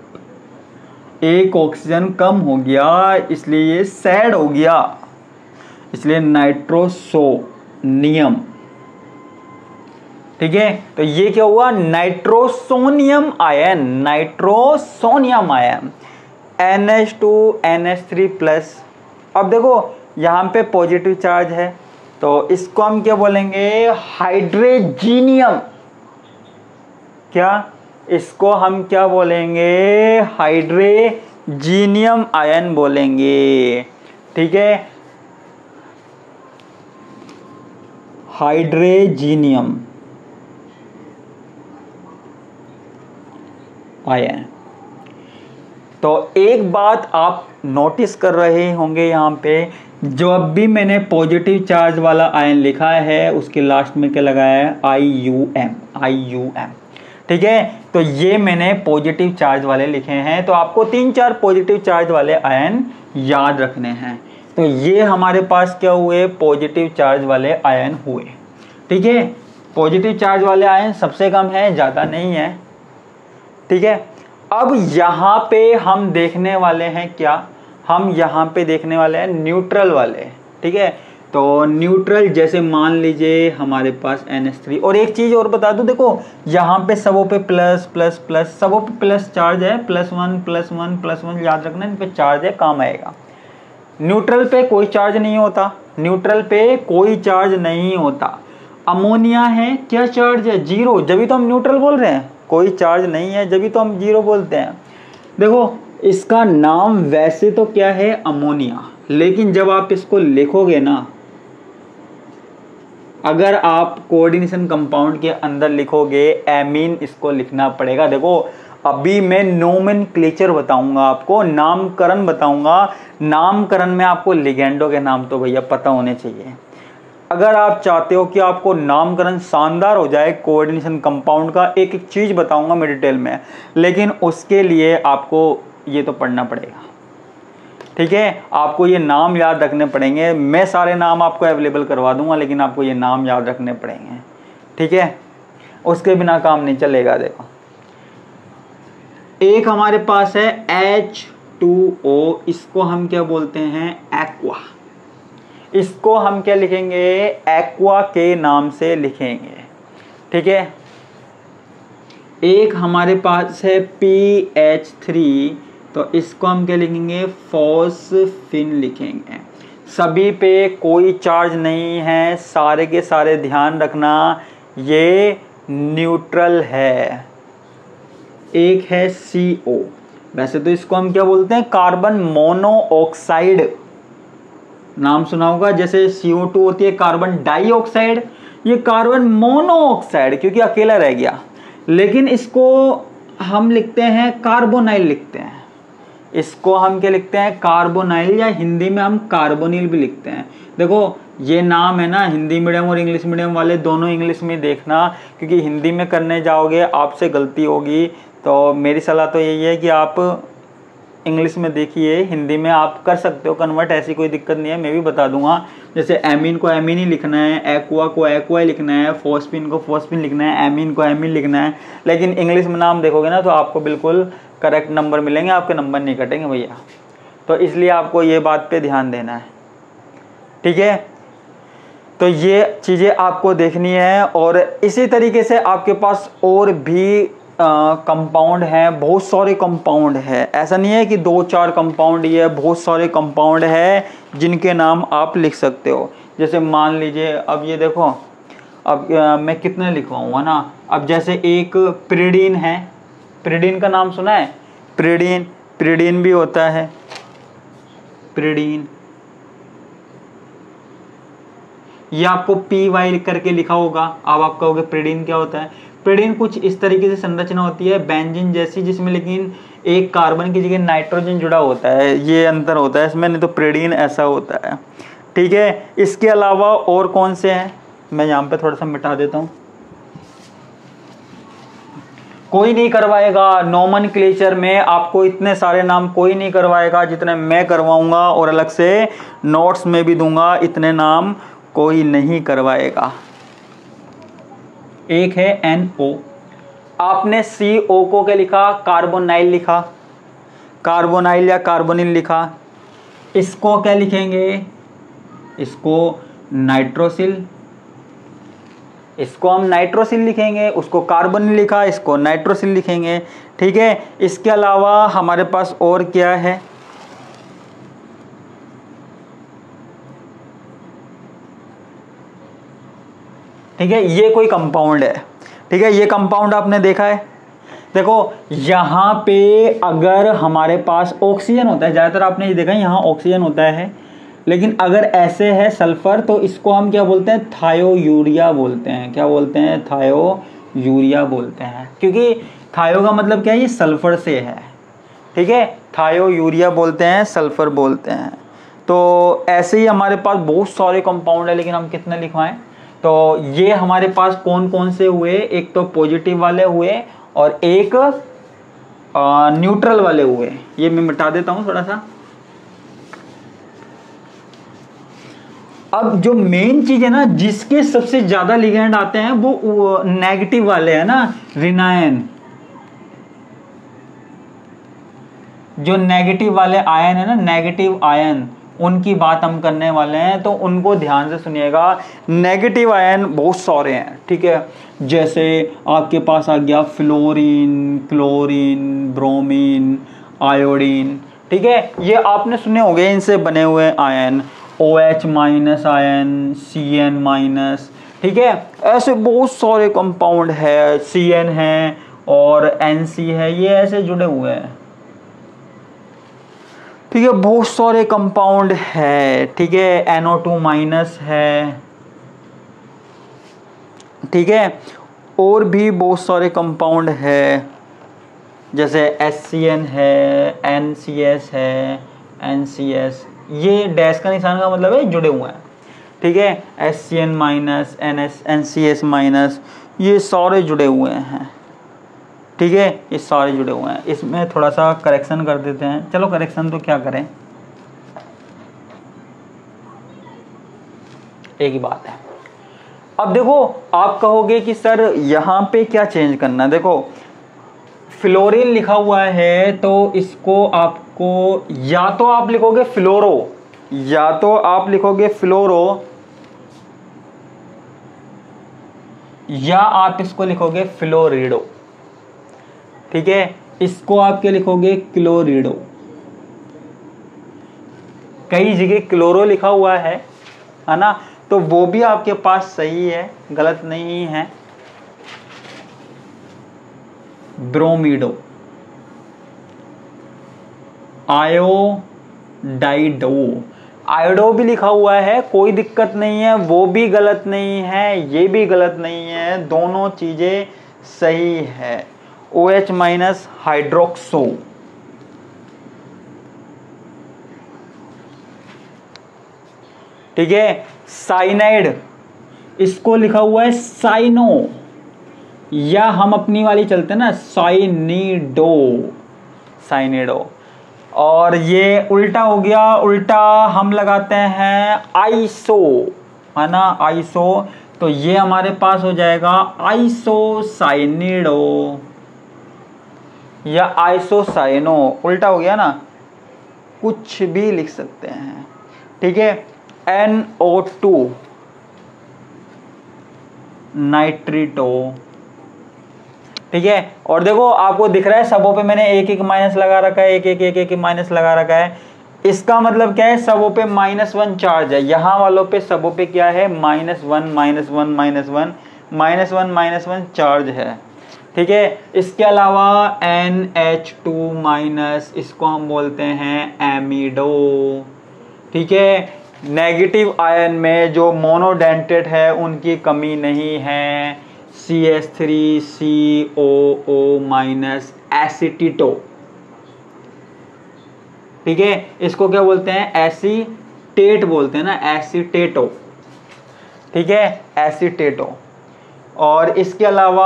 एक ऑक्सीजन कम हो गया इसलिए ये सैड हो गया, इसलिए नाइट्रोसोनियम, ठीक है। तो ये क्या हुआ, nitrosonium ion, nitrosonium ion, N H two N H three plus. अब देखो यहाँ पे पॉजिटिव चार्ज है तो इसको हम क्या बोलेंगे, हाइड्रोजीनियम। क्या, इसको हम क्या बोलेंगे, हाइड्रोजीनियम आयन बोलेंगे, ठीक है। Hydrogenium ion. तो एक बात आप नोटिस कर रहे होंगे यहाँ पे, जब भी मैंने पॉजिटिव चार्ज वाला आयन लिखा है उसके लास्ट में क्या लगाया है, I U M, I U M, ठीक है। तो ये मैंने पॉजिटिव चार्ज वाले लिखे हैं। तो आपको तीन चार पॉजिटिव चार्ज वाले आयन याद रखने हैं। तो ये हमारे पास क्या हुए, पॉजिटिव चार्ज वाले आयन हुए, ठीक है। पॉजिटिव चार्ज वाले आयन सबसे कम है, ज़्यादा नहीं है, ठीक है। अब यहाँ पे हम देखने वाले हैं क्या, हम यहाँ पे देखने वाले हैं न्यूट्रल वाले, ठीक है। तो न्यूट्रल जैसे मान लीजिए हमारे पास एन एच थ्री। और एक चीज़ और बता दूं, देखो यहाँ पे सबों पे प्लस प्लस प्लस, सबों पे प्लस चार्ज है, plus one plus one plus one, याद रखना इन पे चार्ज है, काम आएगा। न्यूट्रल पे कोई चार्ज नहीं होता, न्यूट्रल पे कोई चार्ज नहीं होता। अमोनिया है, क्या चार्ज है, जीरो, जब तो हम न्यूट्रल बोल रहे हैं, कोई चार्ज नहीं है, जब तो हम जीरो बोलते हैं। देखो इसका नाम वैसे तो क्या है, अमोनिया, लेकिन जब आप इसको लिखोगे ना, अगर आप कोऑर्डिनेशन कंपाउंड के अंदर लिखोगे एमीन, इसको लिखना पड़ेगा। देखो अभी मैं नोमेनक्लेचर बताऊंगा आपको, नामकरण बताऊंगा। नामकरण में आपको लिगेंडो के नाम तो भैया पता होने चाहिए। अगर आप चाहते हो कि आपको नामकरण शानदार हो जाए कोऑर्डिनेशन कंपाउंड का, एक एक चीज़ बताऊंगा मैं डिटेल में, लेकिन उसके लिए आपको ये तो पढ़ना पड़ेगा, ठीक है। आपको ये नाम याद रखने पड़ेंगे। मैं सारे नाम आपको अवेलेबल करवा दूंगा, लेकिन आपको ये नाम याद रखने पड़ेंगे, ठीक है। उसके बिना काम नहीं चलेगा। देखो एक हमारे पास है एच टू ओ, इसको हम क्या बोलते हैं, एक्वा। इसको हम क्या लिखेंगे, एक्वा के नाम से लिखेंगे, ठीक है। एक हमारे पास है पी एच थ्री, तो इसको हम क्या लिखेंगे, फॉस्फिन लिखेंगे। सभी पे कोई चार्ज नहीं है, सारे के सारे ध्यान रखना ये न्यूट्रल है। एक है सी ओ, वैसे तो इसको हम क्या बोलते हैं, कार्बन मोनोऑक्साइड, नाम सुना होगा। जैसे सी ओ टू होती है कार्बन डाइऑक्साइड, ये कार्बन मोनोऑक्साइड क्योंकि अकेला रह गया, लेकिन इसको हम लिखते हैं कार्बोनाइल लिखते हैं। इसको हम क्या लिखते हैं, कार्बोनाइल, या हिंदी में हम कार्बोनिल भी लिखते हैं। देखो ये नाम है ना, हिंदी मीडियम और इंग्लिश मीडियम वाले दोनों इंग्लिश में देखना, क्योंकि हिंदी में करने जाओगे आपसे गलती होगी। तो मेरी सलाह तो यही है कि आप इंग्लिश में देखिए, हिंदी में आप कर सकते हो कन्वर्ट, ऐसी कोई दिक्कत नहीं है, मैं भी बता दूंगा। जैसे एमीन को एमीन ही लिखना है, एक्वा को एक्वा ही लिखना है, फॉस्फिन को फॉस्फिन लिखना है, एमीन को एमीन लिखना है। लेकिन इंग्लिश में नाम देखोगे ना तो आपको बिल्कुल करेक्ट नंबर मिलेंगे, आपके नंबर नहीं कटेंगे भैया। तो इसलिए आपको ये बात पे ध्यान देना है, ठीक है। तो ये चीज़ें आपको देखनी है। और इसी तरीके से आपके पास और भी कंपाउंड हैं, बहुत सारे कंपाउंड है, ऐसा नहीं है कि दो चार कंपाउंड ही है, बहुत सारे कंपाउंड है जिनके नाम आप लिख सकते हो। जैसे मान लीजिए अब ये देखो, अब आ, मैं कितने लिखवाऊंगा ना। अब जैसे एक प्रिडीन है, प्रिडीन का नाम सुना है, प्रिडीन, प्रिडीन भी होता है, प्रिडीन, ये आपको पी वाई करके लिखा होगा। अब आप कहोगे प्रिडीन क्या होता है? प्रिडीन कुछ इस तरीके से संरचना होती है बेंजीन जैसी, जिसमें लेकिन एक कार्बन की जगह नाइट्रोजन जुड़ा होता है, ये अंतर होता है इसमें, नहीं तो प्रिडीन ऐसा होता है। ठीक है, इसके अलावा और कौन से हैं, मैं यहाँ पे थोड़ा सा मिटा देता हूँ। कोई नहीं करवाएगा नोमेनक्लेचर में, आपको इतने सारे नाम कोई नहीं करवाएगा जितने मैं करवाऊंगा, और अलग से नोट्स में भी दूंगा, इतने नाम कोई नहीं करवाएगा। एक है एन ओ, आपने सी ओ को क्या लिखा? कार्बोनाइल लिखा, कार्बोनाइल या कार्बोनिल लिखा। इसको क्या लिखेंगे? इसको नाइट्रोसिल, इसको हम नाइट्रोसिल लिखेंगे, उसको कार्बोनिल लिखा, इसको नाइट्रोसिल लिखेंगे। ठीक है, इसके अलावा हमारे पास और क्या है? ठीक है, ये कोई कंपाउंड है। ठीक है, ये कंपाउंड आपने देखा है। देखो यहाँ पे अगर हमारे पास ऑक्सीजन होता है, ज़्यादातर आपने ये देखा है यहाँ ऑक्सीजन होता है, लेकिन अगर ऐसे है सल्फर तो इसको हम क्या बोलते हैं? थायो यूरिया बोलते हैं। क्या बोलते हैं? थायो यूरिया बोलते हैं, क्योंकि थायो का मतलब क्या है? ये सल्फर से है। ठीक है, थायो यूरिया बोलते हैं, सल्फर बोलते हैं। तो ऐसे ही हमारे पास बहुत सारे कंपाउंड है, लेकिन हम कितने लिखवाएं? तो ये हमारे पास कौन कौन से हुए? एक तो पॉजिटिव वाले हुए और एक आ, न्यूट्रल वाले हुए। ये मैं मिटा देता हूं थोड़ा सा। अब जो मेन चीज है ना, जिसके सबसे ज्यादा लिगेंड आते हैं वो नेगेटिव वाले हैं ना, रिनायन। जो नेगेटिव वाले आयन है ना, नेगेटिव आयन, उनकी बात हम करने वाले हैं, तो उनको ध्यान से सुनिएगा। नेगेटिव आयन बहुत सारे हैं। ठीक है, जैसे आपके पास आ गया फ्लोरीन, क्लोरीन, ब्रोमीन, आयोडीन। ठीक है, ये आपने सुने होंगे, इनसे बने हुए ion, O H minus ion, C N minus. ठीक है, ऐसे बहुत सारे कंपाउंड है, सी एन है और एन सी है, ये ऐसे जुड़े हुए हैं। ठीक है, बहुत सारे कंपाउंड है। ठीक है, एन ओ टू माइनस है। ठीक है, और भी बहुत सारे कंपाउंड है, जैसे एस सी एन है, एन सी एस है, एन सी एस, ये डैश का निशान का मतलब है जुड़े हुए हैं। ठीक है, S C N minus, N S N C S minus, ये सारे जुड़े हुए हैं। ठीक है, ये सारे जुड़े हुए हैं। इसमें थोड़ा सा करेक्शन कर देते हैं। चलो करेक्शन तो क्या करें, एक ही बात है। अब देखो, आप कहोगे कि सर यहाँ पे क्या चेंज करना है। देखो फ्लोरीन लिखा हुआ है, तो इसको आपको या तो आप लिखोगे फ्लोरो, या तो आप लिखोगे फ्लोरो, या आप इसको लिखोगे फ्लोरिडो। ठीक है, इसको आप क्या लिखोगे? क्लोरिडो। कई जगह क्लोरो लिखा हुआ है है ना, तो वो भी आपके पास सही है, गलत नहीं है। ब्रोमीडो, आयोडाइडो, आयोडो भी लिखा हुआ है, कोई दिक्कत नहीं है, वो भी गलत नहीं है, ये भी गलत नहीं है, दोनों चीजें सही है। ओ एच माइनस हाइड्रोक्सो, ठीक है। साइनाइड, इसको लिखा हुआ है साइनो, या हम अपनी वाली चलते हैं ना, साइनिडो, साइनिडो। और ये उल्टा हो गया, उल्टा हम लगाते हैं आइसो, है ना, आइसो, तो ये हमारे पास हो जाएगा आइसोसाइनिडो या आइसोसाइनो। उल्टा हो गया ना, कुछ भी लिख सकते हैं, ठीक है। एन ओ टू नाइट्रिटो, ठीक है। और देखो आपको दिख रहा है सबों पे मैंने एक एक माइनस लगा रखा है, एक एक एक एक माइनस लगा रखा है। इसका मतलब क्या है, सबों पे माइनस वन चार्ज है, यहाँ वालों पे सबों पे क्या है, minus one minus one minus one minus one minus one charge है। ठीक है। इसके अलावा एन एच टू माइनस, इसको हम बोलते हैं एमिडो। ठीक है। नेगेटिव आयन में जो मोनोडेंटेट है उनकी कमी नहीं है, C H three C O O minus acetato. ठीक है। इसको क्या बोलते हैं, एसीटेट बोलते हैं ना, एसीटेटो। ठीक है, एसीटेटो। और इसके अलावा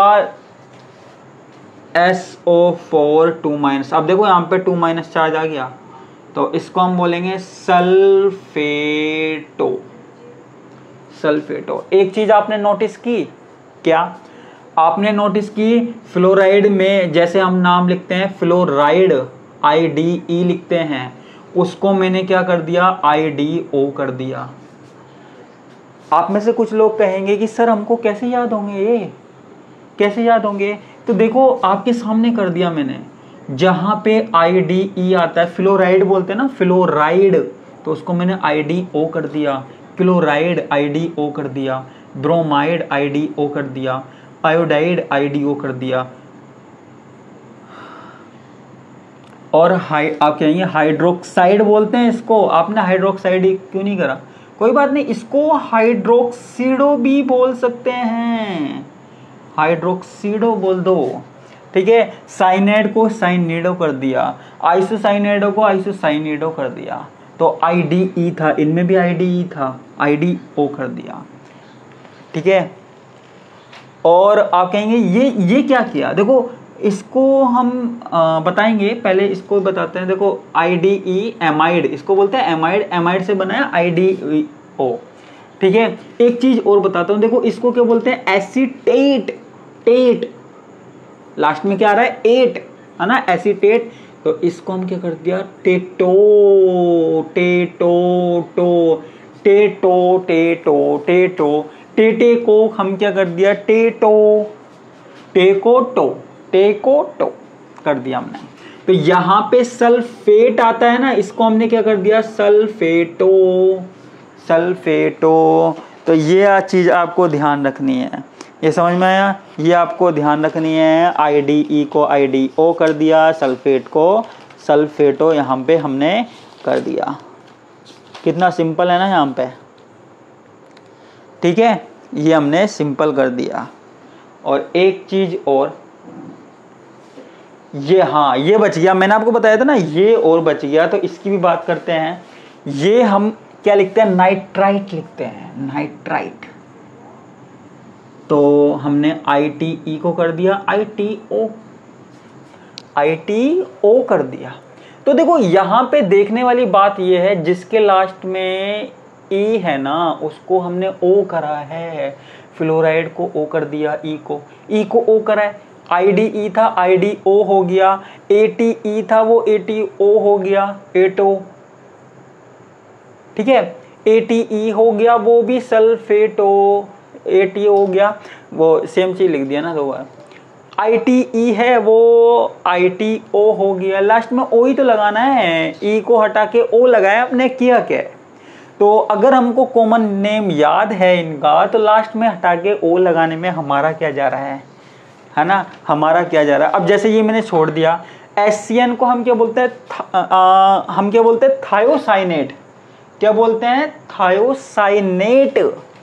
S O four two minus, अब देखो यहाँ पे टू माइनस चार्ज आ गया, तो इसको हम बोलेंगे सल्फेटो। सल्फेटो। एक चीज आपने नोटिस की, क्या आपने नोटिस की, फ्लोराइड में जैसे हम नाम लिखते हैं फ्लोराइड, आई डी ई लिखते हैं, उसको मैंने क्या कर दिया, आई डी ओ कर दिया। आप में से कुछ लोग कहेंगे कि सर हमको कैसे याद होंगे ये, कैसे याद होंगे, तो देखो आपके सामने कर दिया मैंने। जहां पे आई डी ई आता है, फ्लोराइड बोलते हैं ना, फ्लोराइड, तो उसको मैंने आई डी ओ कर दिया, क्लोराइड आई डी ओ कर दिया, ब्रोमाइड आई डी ओ कर दिया, आयोडाइड आई डी ओ कर दिया। और हाई आप कहेंगे हाइड्रोक्साइड बोलते हैं इसको, आपने हाइड्रोक्साइड क्यों नहीं करा, कोई बात नहीं, इसको हाइड्रोक्सीडो भी बोल सकते हैं, हाइड्रोक्सीडो बोल दो। ठीक है। साइनाइड को साइनिडो कर दिया, आइसोसाइनाइडो को आइसोसाइनिडो कर दिया, तो आई डी ई था, इनमें भी आई डी ई था, आई डी ओ कर दिया। ठीक है। और आप कहेंगे ये ये क्या किया, देखो इसको हम आ, बताएंगे, पहले इसको बताते हैं। देखो आई डी ई एमाइड, इसको बोलते हैं एमाइड, एमाइड से बना है आई डी ओ। ठीक है। एक चीज और बताता हूं, देखो इसको क्या बोलते हैं, एसीटेट, टेट, लास्ट में क्या आ रहा है, एट, है ना, एसीटेट, तो इसको हम क्या कर दिया, टेटो, टेटो टो, टेटो टेटो टेटो, टेटे को हम क्या कर दिया, टेटो, टेकोटो, टेकोटो कर दिया हमने। तो यहां पे सल्फेट आता है ना, इसको हमने क्या कर दिया, सल्फेटो, सल्फेटो। तो ये चीज आपको ध्यान रखनी है, ये समझ में आया, ये आपको ध्यान रखनी है। आई डी ई को आई डी ओ कर दिया, सल्फेट को सल्फेटो यहाँ पे हमने कर दिया। कितना सिंपल है ना यहाँ पे। ठीक है, ये हमने सिंपल कर दिया। और एक चीज और, ये हाँ ये बच गया, मैंने आपको बताया था ना, ये और बच गया, तो इसकी भी बात करते हैं। ये हम क्या लिखते हैं, नाइट्राइट लिखते हैं, नाइट्राइट। तो हमने आई टी ई को कर दिया I T O, I T O कर दिया। तो देखो यहाँ पे देखने वाली बात ये है, जिसके लास्ट में ई है ना उसको हमने ओ करा है, फ्लोराइड को ओ कर दिया, ई को ई को ओ करा है, आई डी ई था आई डी ओ हो गया, ए टी ई था वो ए टी ओ हो गया, एटो। ठीक है, ए टी ई हो गया वो भी सल्फेटो, ए टी ओ हो गया, वो सेम चीज लिख दिया ना दो बार। आई टी ई है वो आई टी ओ हो गया, लास्ट में ओ ही तो लगाना है, ई को हटा के ओ लगाया, आपने किया क्या है। तो अगर हमको कॉमन नेम याद है इनका, तो लास्ट में हटा के ओ लगाने में हमारा क्या जा रहा है, है ना, हमारा क्या जा रहा है। अब जैसे ये मैंने छोड़ दिया, एस सी एन को हम क्या बोलते हैं, आ, हम क्या बोलते हैं, थायोसाइनेट, क्या बोलते हैं, थायोसाइनेट,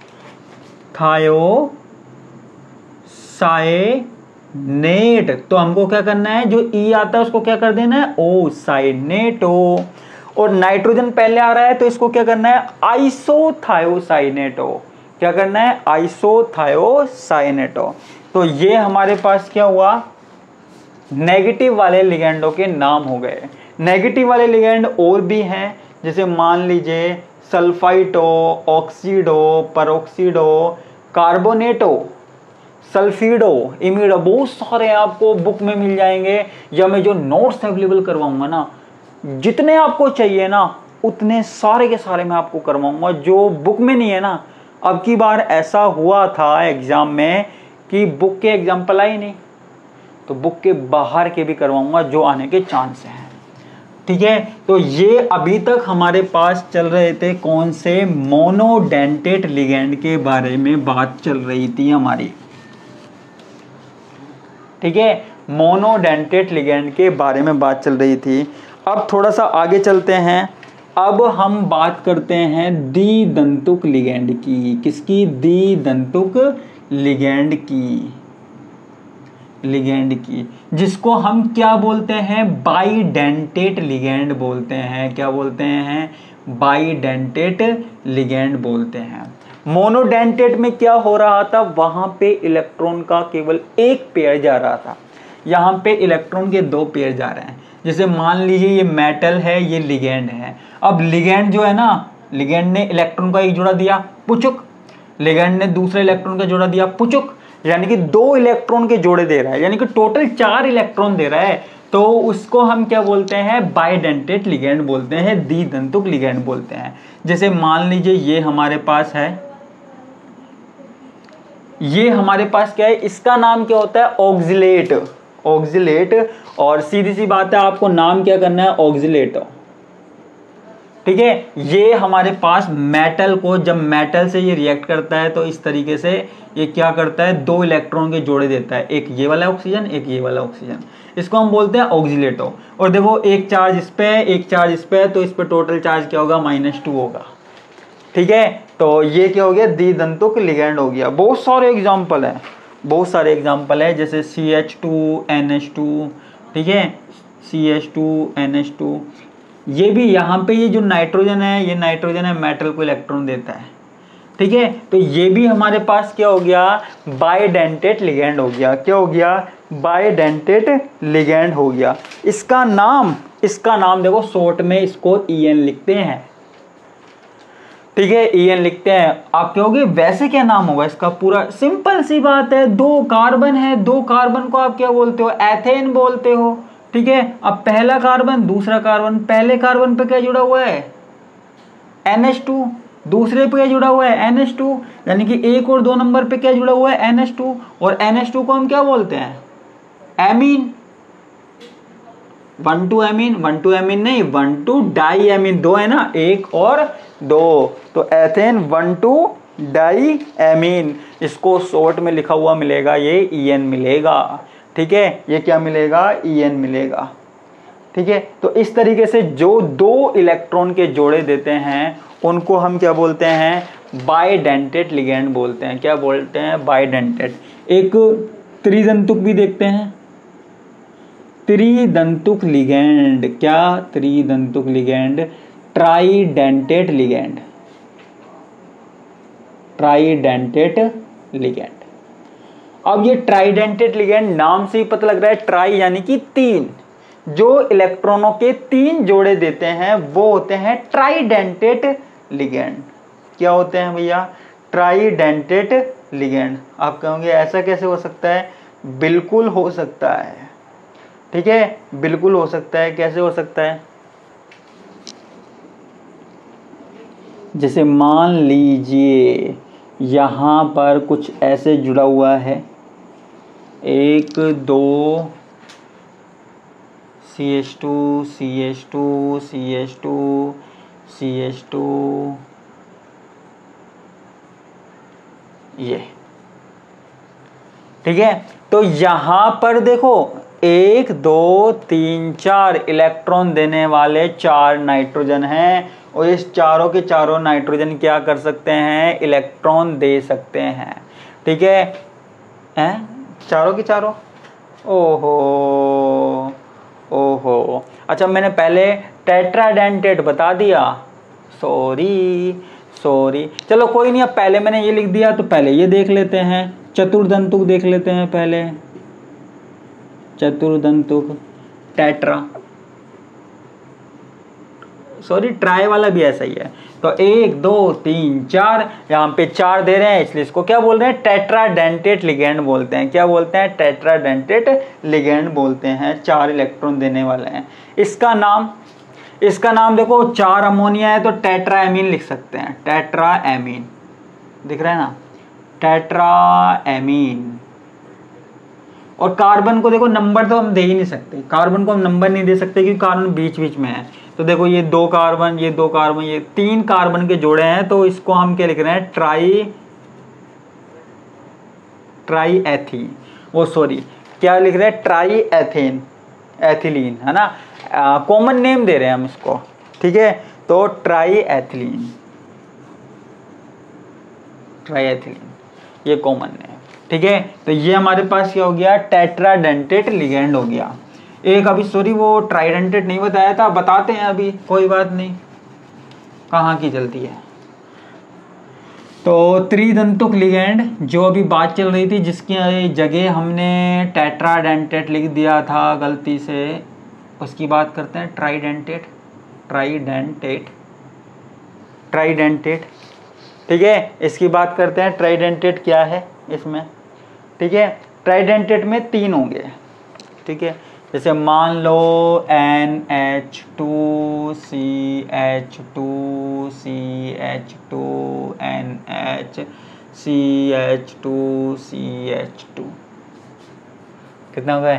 थायोसाइनेट। तो हमको क्या करना है, जो ई आता है उसको क्या कर देना है, ओ साइनेटो। और नाइट्रोजन पहले आ रहा है तो इसको क्या करना है, आइसोथायोसाइनेटो, क्या करना है, आइसोथायोसाइनेटो। तो ये हमारे पास क्या हुआ, नेगेटिव वाले लिगेंडों के नाम हो गए। नेगेटिव वाले लिगेंड और भी हैं, जैसे मान लीजिए सल्फाइटो, ऑक्सीडो, परऑक्सीडो, कार्बोनेटो, सल्फीडो, इमिडो, बहुत सारे आपको बुक में मिल जाएंगे, या मैं जो नोट्स अवेलेबल करवाऊंगा ना, जितने आपको चाहिए ना उतने सारे के सारे मैं आपको करवाऊंगा, जो बुक में नहीं है ना। अब की बार ऐसा हुआ था एग्जाम में कि बुक के एग्जाम्पल आई नहीं, तो बुक के बाहर के भी करवाऊंगा जो आने के चांस हैं। ठीक है, तो ये अभी तक हमारे पास चल रहे थे कौन से, मोनोडेंटेट लिगेंड के बारे में बात चल रही थी हमारी। ठीक है, मोनोडेंटेट लिगेंड के बारे में बात चल रही थी। अब थोड़ा सा आगे चलते हैं, अब हम बात करते हैं द्विदंतुक लिगेंड की। किसकी? द्विदंतुक लिगेंड की, लिगेंड की, जिसको हम क्या बोलते हैं, बाइडेंटेट लिगेंड बोलते हैं। क्या बोलते हैं? बाइडेंटेट लिगेंड बोलते हैं। मोनोडेंटेट में क्या हो रहा था, वहां पे इलेक्ट्रॉन का केवल एक पेयर जा रहा था, यहाँ पे इलेक्ट्रॉन के दो पेयर जा रहे हैं। जैसे मान लीजिए ये मेटल है, ये लिगेंड है। अब लिगेंड जो है ना, लिगेंड ने इलेक्ट्रॉन का एक जोड़ा दिया, पुचुक, लिगेंड ने दूसरे इलेक्ट्रॉन का जोड़ा दिया, पुचुक, यानी कि दो इलेक्ट्रॉन के जोड़े दे रहा है, यानी कि टोटल चार इलेक्ट्रॉन दे रहा है। तो उसको हम क्या बोलते हैं? बाइडेंटेट लिगेंड बोलते हैं, द्विदंतुक लिगेंड बोलते हैं। जैसे मान लीजिए ये हमारे पास है, ये हमारे पास क्या है, इसका नाम क्या होता है? Oxalate, oxalate. और सीधी सी बात है, आपको नाम क्या करना है? ऑक्जिलेट। ठीक है, ये हमारे पास मेटल को, जब मेटल से ये रिएक्ट करता है तो इस तरीके से ये क्या करता है, दो इलेक्ट्रॉन के जोड़े देता है, एक ये वाला ऑक्सीजन, एक ये वाला ऑक्सीजन। इसको हम बोलते हैं ऑक्जिलेटो। और देखो एक चार्ज इस पे, एक चार्ज इस पे, तो इस पे टोटल चार्ज क्या होगा? माइनस टू होगा। ठीक है, तो ये क्या हो गया? द्विदंतुक लिगेंड हो गया। बहुत सारे एग्जाम्पल है, बहुत सारे एग्जाम्पल है, जैसे C H two N H two, ठीक है, C H two N H two. ये भी यहाँ पे ये जो नाइट्रोजन है, ये नाइट्रोजन है, मेटल को इलेक्ट्रॉन देता है। ठीक है, तो ये भी हमारे पास क्या हो गया? बाइडेंटेट लिगेंड हो गया। क्या हो गया? बाइडेंटेट लिगेंड हो गया। इसका नाम, इसका नाम देखो, शॉर्ट में इसको ई एन लिखते हैं। ठीक है, ई एन लिखते हैं। आप कहोगे वैसे क्या नाम होगा इसका पूरा? सिंपल सी बात है, दो कार्बन है, दो कार्बन को आप क्या बोलते हो? एथेन बोलते हो। ठीक है, अब पहला कार्बन, दूसरा कार्बन, पहले कार्बन पे क्या जुड़ा हुआ है? एन एच टू, दूसरे पे क्या जुड़ा हुआ है? एन एच टू, यानी कि एक और दो नंबर पे क्या जुड़ा हुआ है? N H two. और एन एच टू को हम क्या बोलते हैं? Amine. One two amine, one two amine नहीं, वन टू डाई एमीन, दो है ना, एक और दो, तो ethane one two diamine. इसको शॉर्ट में लिखा हुआ मिलेगा, ये ई एन मिलेगा। ठीक है, ये क्या मिलेगा? ई एन मिलेगा। ठीक है, तो इस तरीके से जो दो इलेक्ट्रॉन के जोड़े देते हैं उनको हम क्या बोलते हैं? बाइडेंटेट लिगेंड बोलते हैं। क्या बोलते हैं? बाइडेंटेट। एक त्रिदंतुक भी देखते हैं, त्रिदंतुक लिगेंड। क्या? त्रिदंतुक ligand, tridentate ligand, tridentate ligand. अब ये ट्राइडेंटेट लिगेंड नाम से ही पता लग रहा है, ट्राई यानी कि तीन, जो इलेक्ट्रॉनों के तीन जोड़े देते हैं वो होते हैं ट्राइडेंटेट लिगेंड। क्या होते हैं भैया? Tridentate ligand. आप कहोगे ऐसा कैसे हो सकता है? बिल्कुल हो सकता है। ठीक है, बिल्कुल हो सकता है। कैसे हो सकता है? जैसे मान लीजिए यहाँ पर कुछ ऐसे जुड़ा हुआ है, एक दो C H two, C H two, C H two, C H two, ये। ठीक है, तो यहाँ पर देखो एक दो तीन चार इलेक्ट्रॉन देने वाले चार नाइट्रोजन हैं, और इस चारों के चारों नाइट्रोजन क्या कर सकते हैं? इलेक्ट्रॉन दे सकते हैं। ठीक है, हैं चारों के चारों। ओहो ओहो, अच्छा मैंने पहले टेट्राडेंटेट बता दिया, सॉरी सॉरी, चलो कोई नहीं। अब पहले मैंने ये लिख दिया तो पहले ये देख लेते हैं, चतुर्दंतुक देख लेते हैं पहले। चतुर्दंतुक, टेट्रा, सॉरी ट्राई वाला भी ऐसा ही है। तो एक दो तीन चार, यहाँ पे चार दे रहे हैं इसलिए इसको क्या बोल रहे हैं? टेट्राडेंटेट लिगेंड बोलते हैं। क्या बोलते हैं? टेट्राडेंटेट लिगेंड बोलते हैं। चार इलेक्ट्रॉन देने वाले हैं। इसका नाम, इसका नाम देखो, चार अमोनिया है तो टेट्राएमीन लिख सकते हैं। टेट्राएमीन दिख रहा है ना, टेट्राएमीन। और कार्बन को देखो नंबर तो हम दे ही नहीं सकते, कार्बन को हम नंबर नहीं दे सकते क्योंकि कार्बन बीच बीच में है। तो देखो ये दो कार्बन, ये दो कार्बन, ये तीन कार्बन के जोड़े हैं, तो इसको हम क्या लिख रहे हैं, ट्राई ट्राई एथी वो सॉरी क्या लिख रहे हैं, ट्राई एथेन एथिलीन, है ना, कॉमन नेम दे रहे हैं हम इसको, ठीक है। तो ट्राई एथिलीन, ट्राई एथिलीन ये कॉमन नेम, ठीक है। तो ये हमारे पास क्या हो गया, टेट्राडेंटेट लिगेंड हो गया। एक अभी सॉरी वो ट्राइडेंटेट नहीं बताया था, बताते हैं अभी, कोई बात नहीं, कहाँ की जल्दी है। तो त्रिदंतुक लिगेंड जो अभी बात चल रही थी, जिसकी जगह हमने टेट्राडेंटेट लिख दिया था गलती से, उसकी बात करते हैं, ट्राइडेंटेट ट्राइडेंटेट ट्राइडेंटेट ठीक है, इसकी बात करते हैं। ट्राइडेंटेट क्या है इसमें, ठीक है। ट्राइडेंटेट में तीन होंगे, ठीक है। जैसे मान लो N H two C H two C H two N H C H two C H two, कितना हो गए,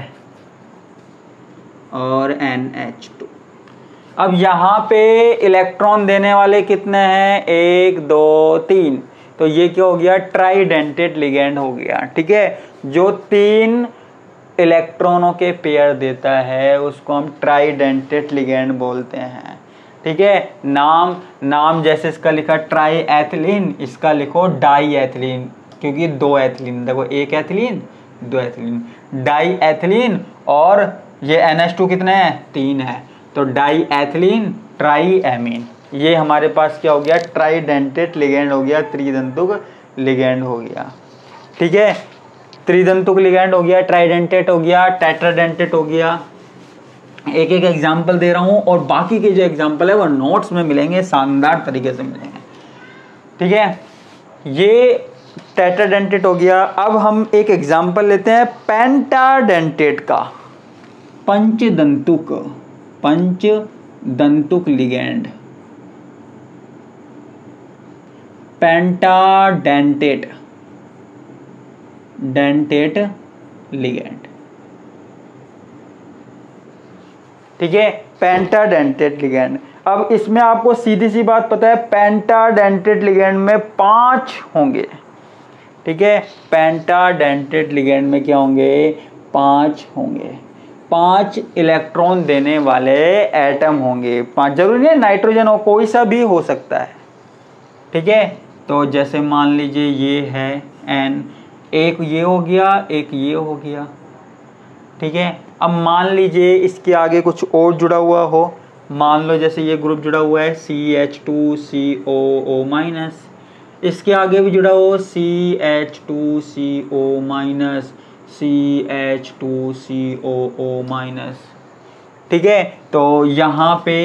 और एन एच टू। अब यहाँ पे इलेक्ट्रॉन देने वाले कितने हैं, एक दो तीन, तो ये क्या हो गया, ट्राइडेंटेट लिगेंड हो गया, ठीक है। जो तीन इलेक्ट्रॉनों के पेयर देता है उसको हम ट्राइडेंटेट लिगेंड बोलते हैं, ठीक है। नाम नाम जैसे इसका लिखा ट्राई एथिलीन, इसका लिखो डाई एथिलीन, क्योंकि दो एथिलीन, देखो एक एथिलीन दो एथिलीन, डाई एथिलीन, और ये एन एच टू कितने हैं, तीन है, तो डाई एथिलीन ट्राई एमीन। ये हमारे पास क्या हो गया, ट्राइडेंटेट लिगेंड हो गया, त्रिदंतुक लिगेंड हो गया, ठीक है। त्रिदंतुक लिगेंड हो गया, ट्राइडेंटेट हो गया, टेट्राडेंटेट हो गया। एक एक एग्जाम्पल दे रहा हूं, और बाकी के जो एग्जाम्पल है वो नोट्स में मिलेंगे, शानदार तरीके से मिलेंगे, ठीक है। ये टेट्राडेंटेट हो गया। अब हम एक एग्जाम्पल लेते हैं पेंटाडेंटेट का, पंचदंतुक पंचदंतुक लिगेंड, पेंटाडेंटेट डेंटेट लिगेंड, ठीक है, पेंटाडेंटेट लिगेंड। अब इसमें आपको सीधी सी बात पता है, पेंटाडेंटेट लिगेंड में पांच होंगे, ठीक है। पेंटाडेंटेट लिगेंड में क्या होंगे, पांच होंगे, पांच इलेक्ट्रॉन देने वाले एटम होंगे, पांच, जरूरी नहीं है नाइट्रोजन हो, कोई सा भी हो सकता है, ठीक है। तो जैसे मान लीजिए ये है एन, एक ये हो गया, एक ये हो गया, ठीक है। अब मान लीजिए इसके आगे कुछ और जुड़ा हुआ हो, मान लो जैसे ये ग्रुप जुड़ा हुआ है C H two C O O minus, इसके आगे भी जुड़ा हो C H two C O minus, C H two C O O minus, ठीक है। तो यहाँ पे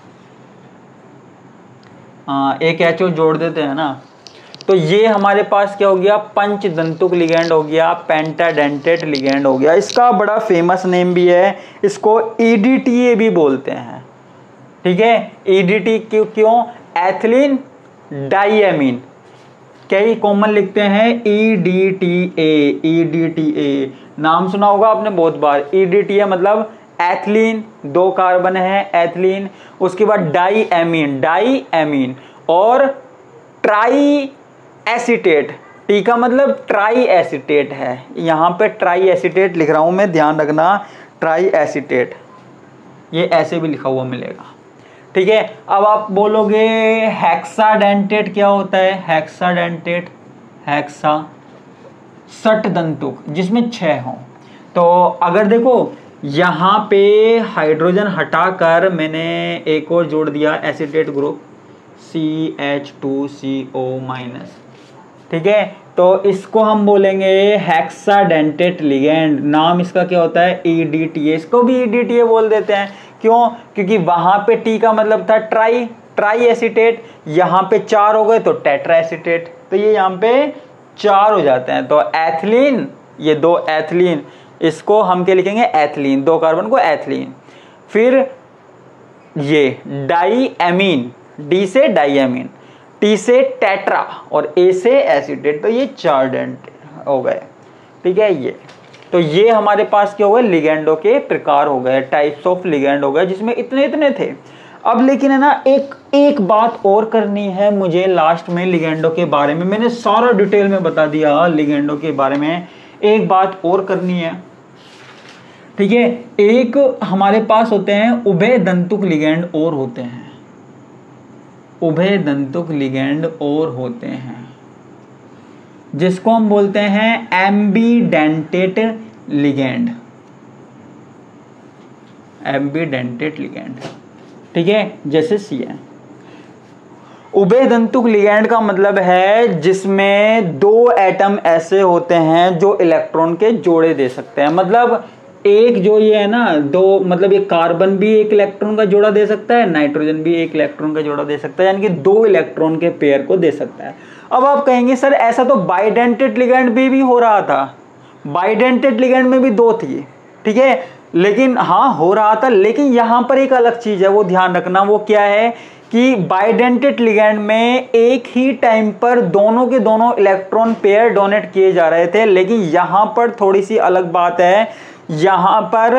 आ, एक एच ओ जोड़ देते हैं ना, तो ये हमारे पास क्या हो गया, पंचदंतुक लिगेंड हो गया, पेंटाडेंटेट लिगेंड हो गया। इसका बड़ा फेमस नेम भी है, इसको ई डी टी ए भी बोलते हैं, ठीक है। ई डी टी क्यों क्यों एथिलीन डाइएमीन, कई कॉमन लिखते हैं E D T A, E D T A नाम सुना होगा आपने बहुत बार। ई डी टी ए मतलब एथिलीन, दो कार्बन है एथिलीन, उसके बाद डाइएमीन डाइएमीन, और ट्राई एसीटेट, टी का मतलब ट्राई एसीटेट है, यहाँ पे ट्राई एसीटेट लिख रहा हूँ मैं, ध्यान रखना, ट्राई एसीटेट, ये ऐसे भी लिखा हुआ मिलेगा, ठीक है। अब आप बोलोगे हेक्साडेंटेट क्या होता है, हेक्साडेंटेट हेक्सा षटदंतुक, जिसमें छह हों। तो अगर देखो यहाँ पे हाइड्रोजन हटाकर मैंने एक और जोड़ दिया acetate group C H two C O minus, ठीक है। तो इसको हम बोलेंगे हेक्साडेंटेट लिगेंड, नाम इसका क्या होता है, ई डी टी ए, इसको भी ई डी टी ए बोल देते हैं, क्यों, क्योंकि वहां पे टी का मतलब था ट्राई ट्राई एसीटेट, यहाँ पे चार हो गए तो टेट्रा एसीटेट, तो ये यहाँ पे चार हो जाते हैं। तो एथिलीन, ये दो एथिलीन, इसको हम क्या लिखेंगे, एथिलीन, दो कार्बन को एथिलीन। फिर ये डाइएमीन, डी से डाइएमीन, टी से टेट्रा, और ए से एसीटेट, तो ये चार डेंट हो गए, ठीक है। ये तो ये हमारे पास क्या हो गए, लिगेंडों के प्रकार हो गए, टाइप्स ऑफ लिगेंड हो गए, जिसमें इतने इतने थे। अब लेकिन है ना एक एक बात और करनी है मुझे लास्ट में लिगेंडों के बारे में। मैंने सारा डिटेल में बता दिया लिगेंडों के बारे में, एक बात और करनी है, ठीक है। एक हमारे पास होते हैं उभय दंतुक लिगेंड और होते हैं, उभय दंतुक लिगेंड और होते हैं, जिसको हम बोलते हैं एम्बीडेंटेट लिगेंड, एम्बीडेंटेट लिगेंड, ठीक है, जैसे सी एन। उभय दंतुक लिगेंड का मतलब है जिसमें दो एटम ऐसे होते हैं जो इलेक्ट्रॉन के जोड़े दे सकते हैं। मतलब एक जो ये है ना दो, मतलब ये कार्बन भी एक इलेक्ट्रॉन का जोड़ा दे सकता है, नाइट्रोजन भी एक इलेक्ट्रॉन का जोड़ा दे सकता है, यानी कि दो इलेक्ट्रॉन के पेयर को दे सकता है। अब आप कहेंगे सर ऐसा तो बाइडेंटेट लिगेंड भी, भी हो रहा था, बाइडेंटेट लिगेंड में भी दो थी, ठीक है, लेकिन हाँ हो रहा था, लेकिन यहां पर एक अलग चीज है, वो ध्यान रखना। वो क्या है कि बाइडेंटेट लिगेंड में एक ही टाइम पर दोनों के दोनों इलेक्ट्रॉन पेयर डोनेट किए जा रहे थे, लेकिन यहां पर थोड़ी सी अलग बात है। यहां पर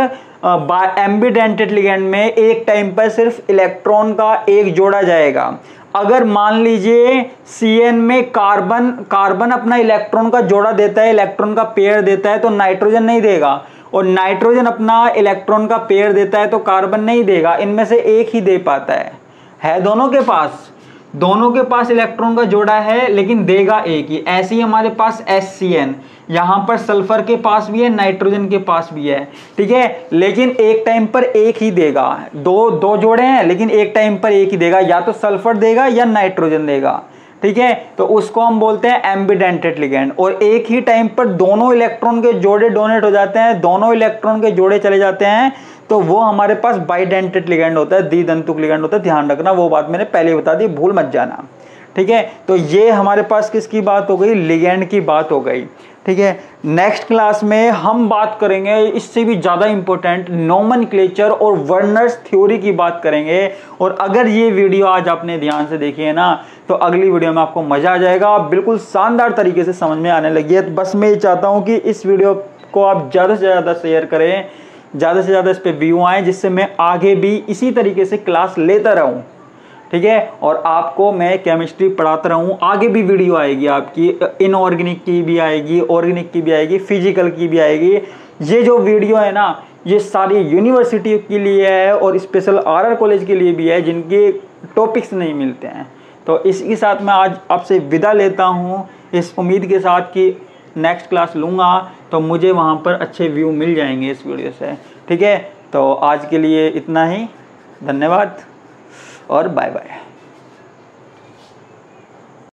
एम्बीडेंटेट लिगेंड में एक टाइम पर सिर्फ इलेक्ट्रॉन का एक जोड़ा जाएगा। अगर मान लीजिए सी एन में कार्बन कार्बन अपना इलेक्ट्रॉन का जोड़ा देता है, इलेक्ट्रॉन का पेयर देता है, तो नाइट्रोजन नहीं देगा, और नाइट्रोजन अपना इलेक्ट्रॉन का पेयर देता है तो कार्बन नहीं देगा। इनमें से एक ही दे पाता है, है दोनों के पास, दोनों के पास इलेक्ट्रॉन का जोड़ा है लेकिन देगा एक ही। ऐसे ही हमारे पास एस सी एन, यहां पर सल्फर के पास भी है, नाइट्रोजन के पास भी है, ठीक है, लेकिन एक टाइम पर एक ही देगा। दो दो जोड़े हैं लेकिन एक टाइम पर एक ही देगा, या तो सल्फर देगा या नाइट्रोजन देगा, ठीक है। तो उसको हम बोलते हैं एम्बीडेंटेट लिगेंड। और एक ही टाइम पर दोनों इलेक्ट्रॉन के जोड़े डोनेट हो जाते हैं, दोनों इलेक्ट्रॉन के जोड़े चले जाते हैं, तो वो हमारे पास बाइडेंटेट लिगेंड होता है, द्विदंतुक लिगेंड होता है। ध्यान रखना, वो बात मैंने पहले बता दी, भूल मत जाना, ठीक है। तो ये हमारे पास किसकी बात हो गई, लिगेंड की बात हो गई, ठीक है। नेक्स्ट क्लास में हम बात करेंगे इससे भी ज्यादा इंपॉर्टेंट नोमेनक्लेचर और वर्नर्स थ्योरी की बात करेंगे। और अगर ये वीडियो आज आपने ध्यान से देखी है ना, तो अगली वीडियो में आपको मजा आ जाएगा, बिल्कुल शानदार तरीके से समझ में आने लगी है। बस मैं ये चाहता हूं कि इस वीडियो को आप ज्यादा से ज्यादा शेयर करें, ज्यादा से ज्यादा इस पे व्यू आए, जिससे मैं आगे भी इसी तरीके से क्लास लेता रहूं, ठीक है। और आपको मैं केमिस्ट्री पढ़ाता रहूं, आगे भी वीडियो आएगी आपकी, इनऑर्गेनिक की भी आएगी, ऑर्गेनिक की भी आएगी, फिजिकल की भी आएगी। ये जो वीडियो है ना, ये सारी यूनिवर्सिटी के लिए है और स्पेशल आर आर कॉलेज के लिए भी है, जिनके टॉपिक्स नहीं मिलते हैं। तो इसके साथ मैं आज आपसे विदा लेता हूँ, इस उम्मीद के साथ कि नेक्स्ट क्लास लूँगा तो मुझे वहाँ पर अच्छे व्यू मिल जाएंगे इस वीडियो से, ठीक है। तो आज के लिए इतना ही, धन्यवाद और बाय बाय।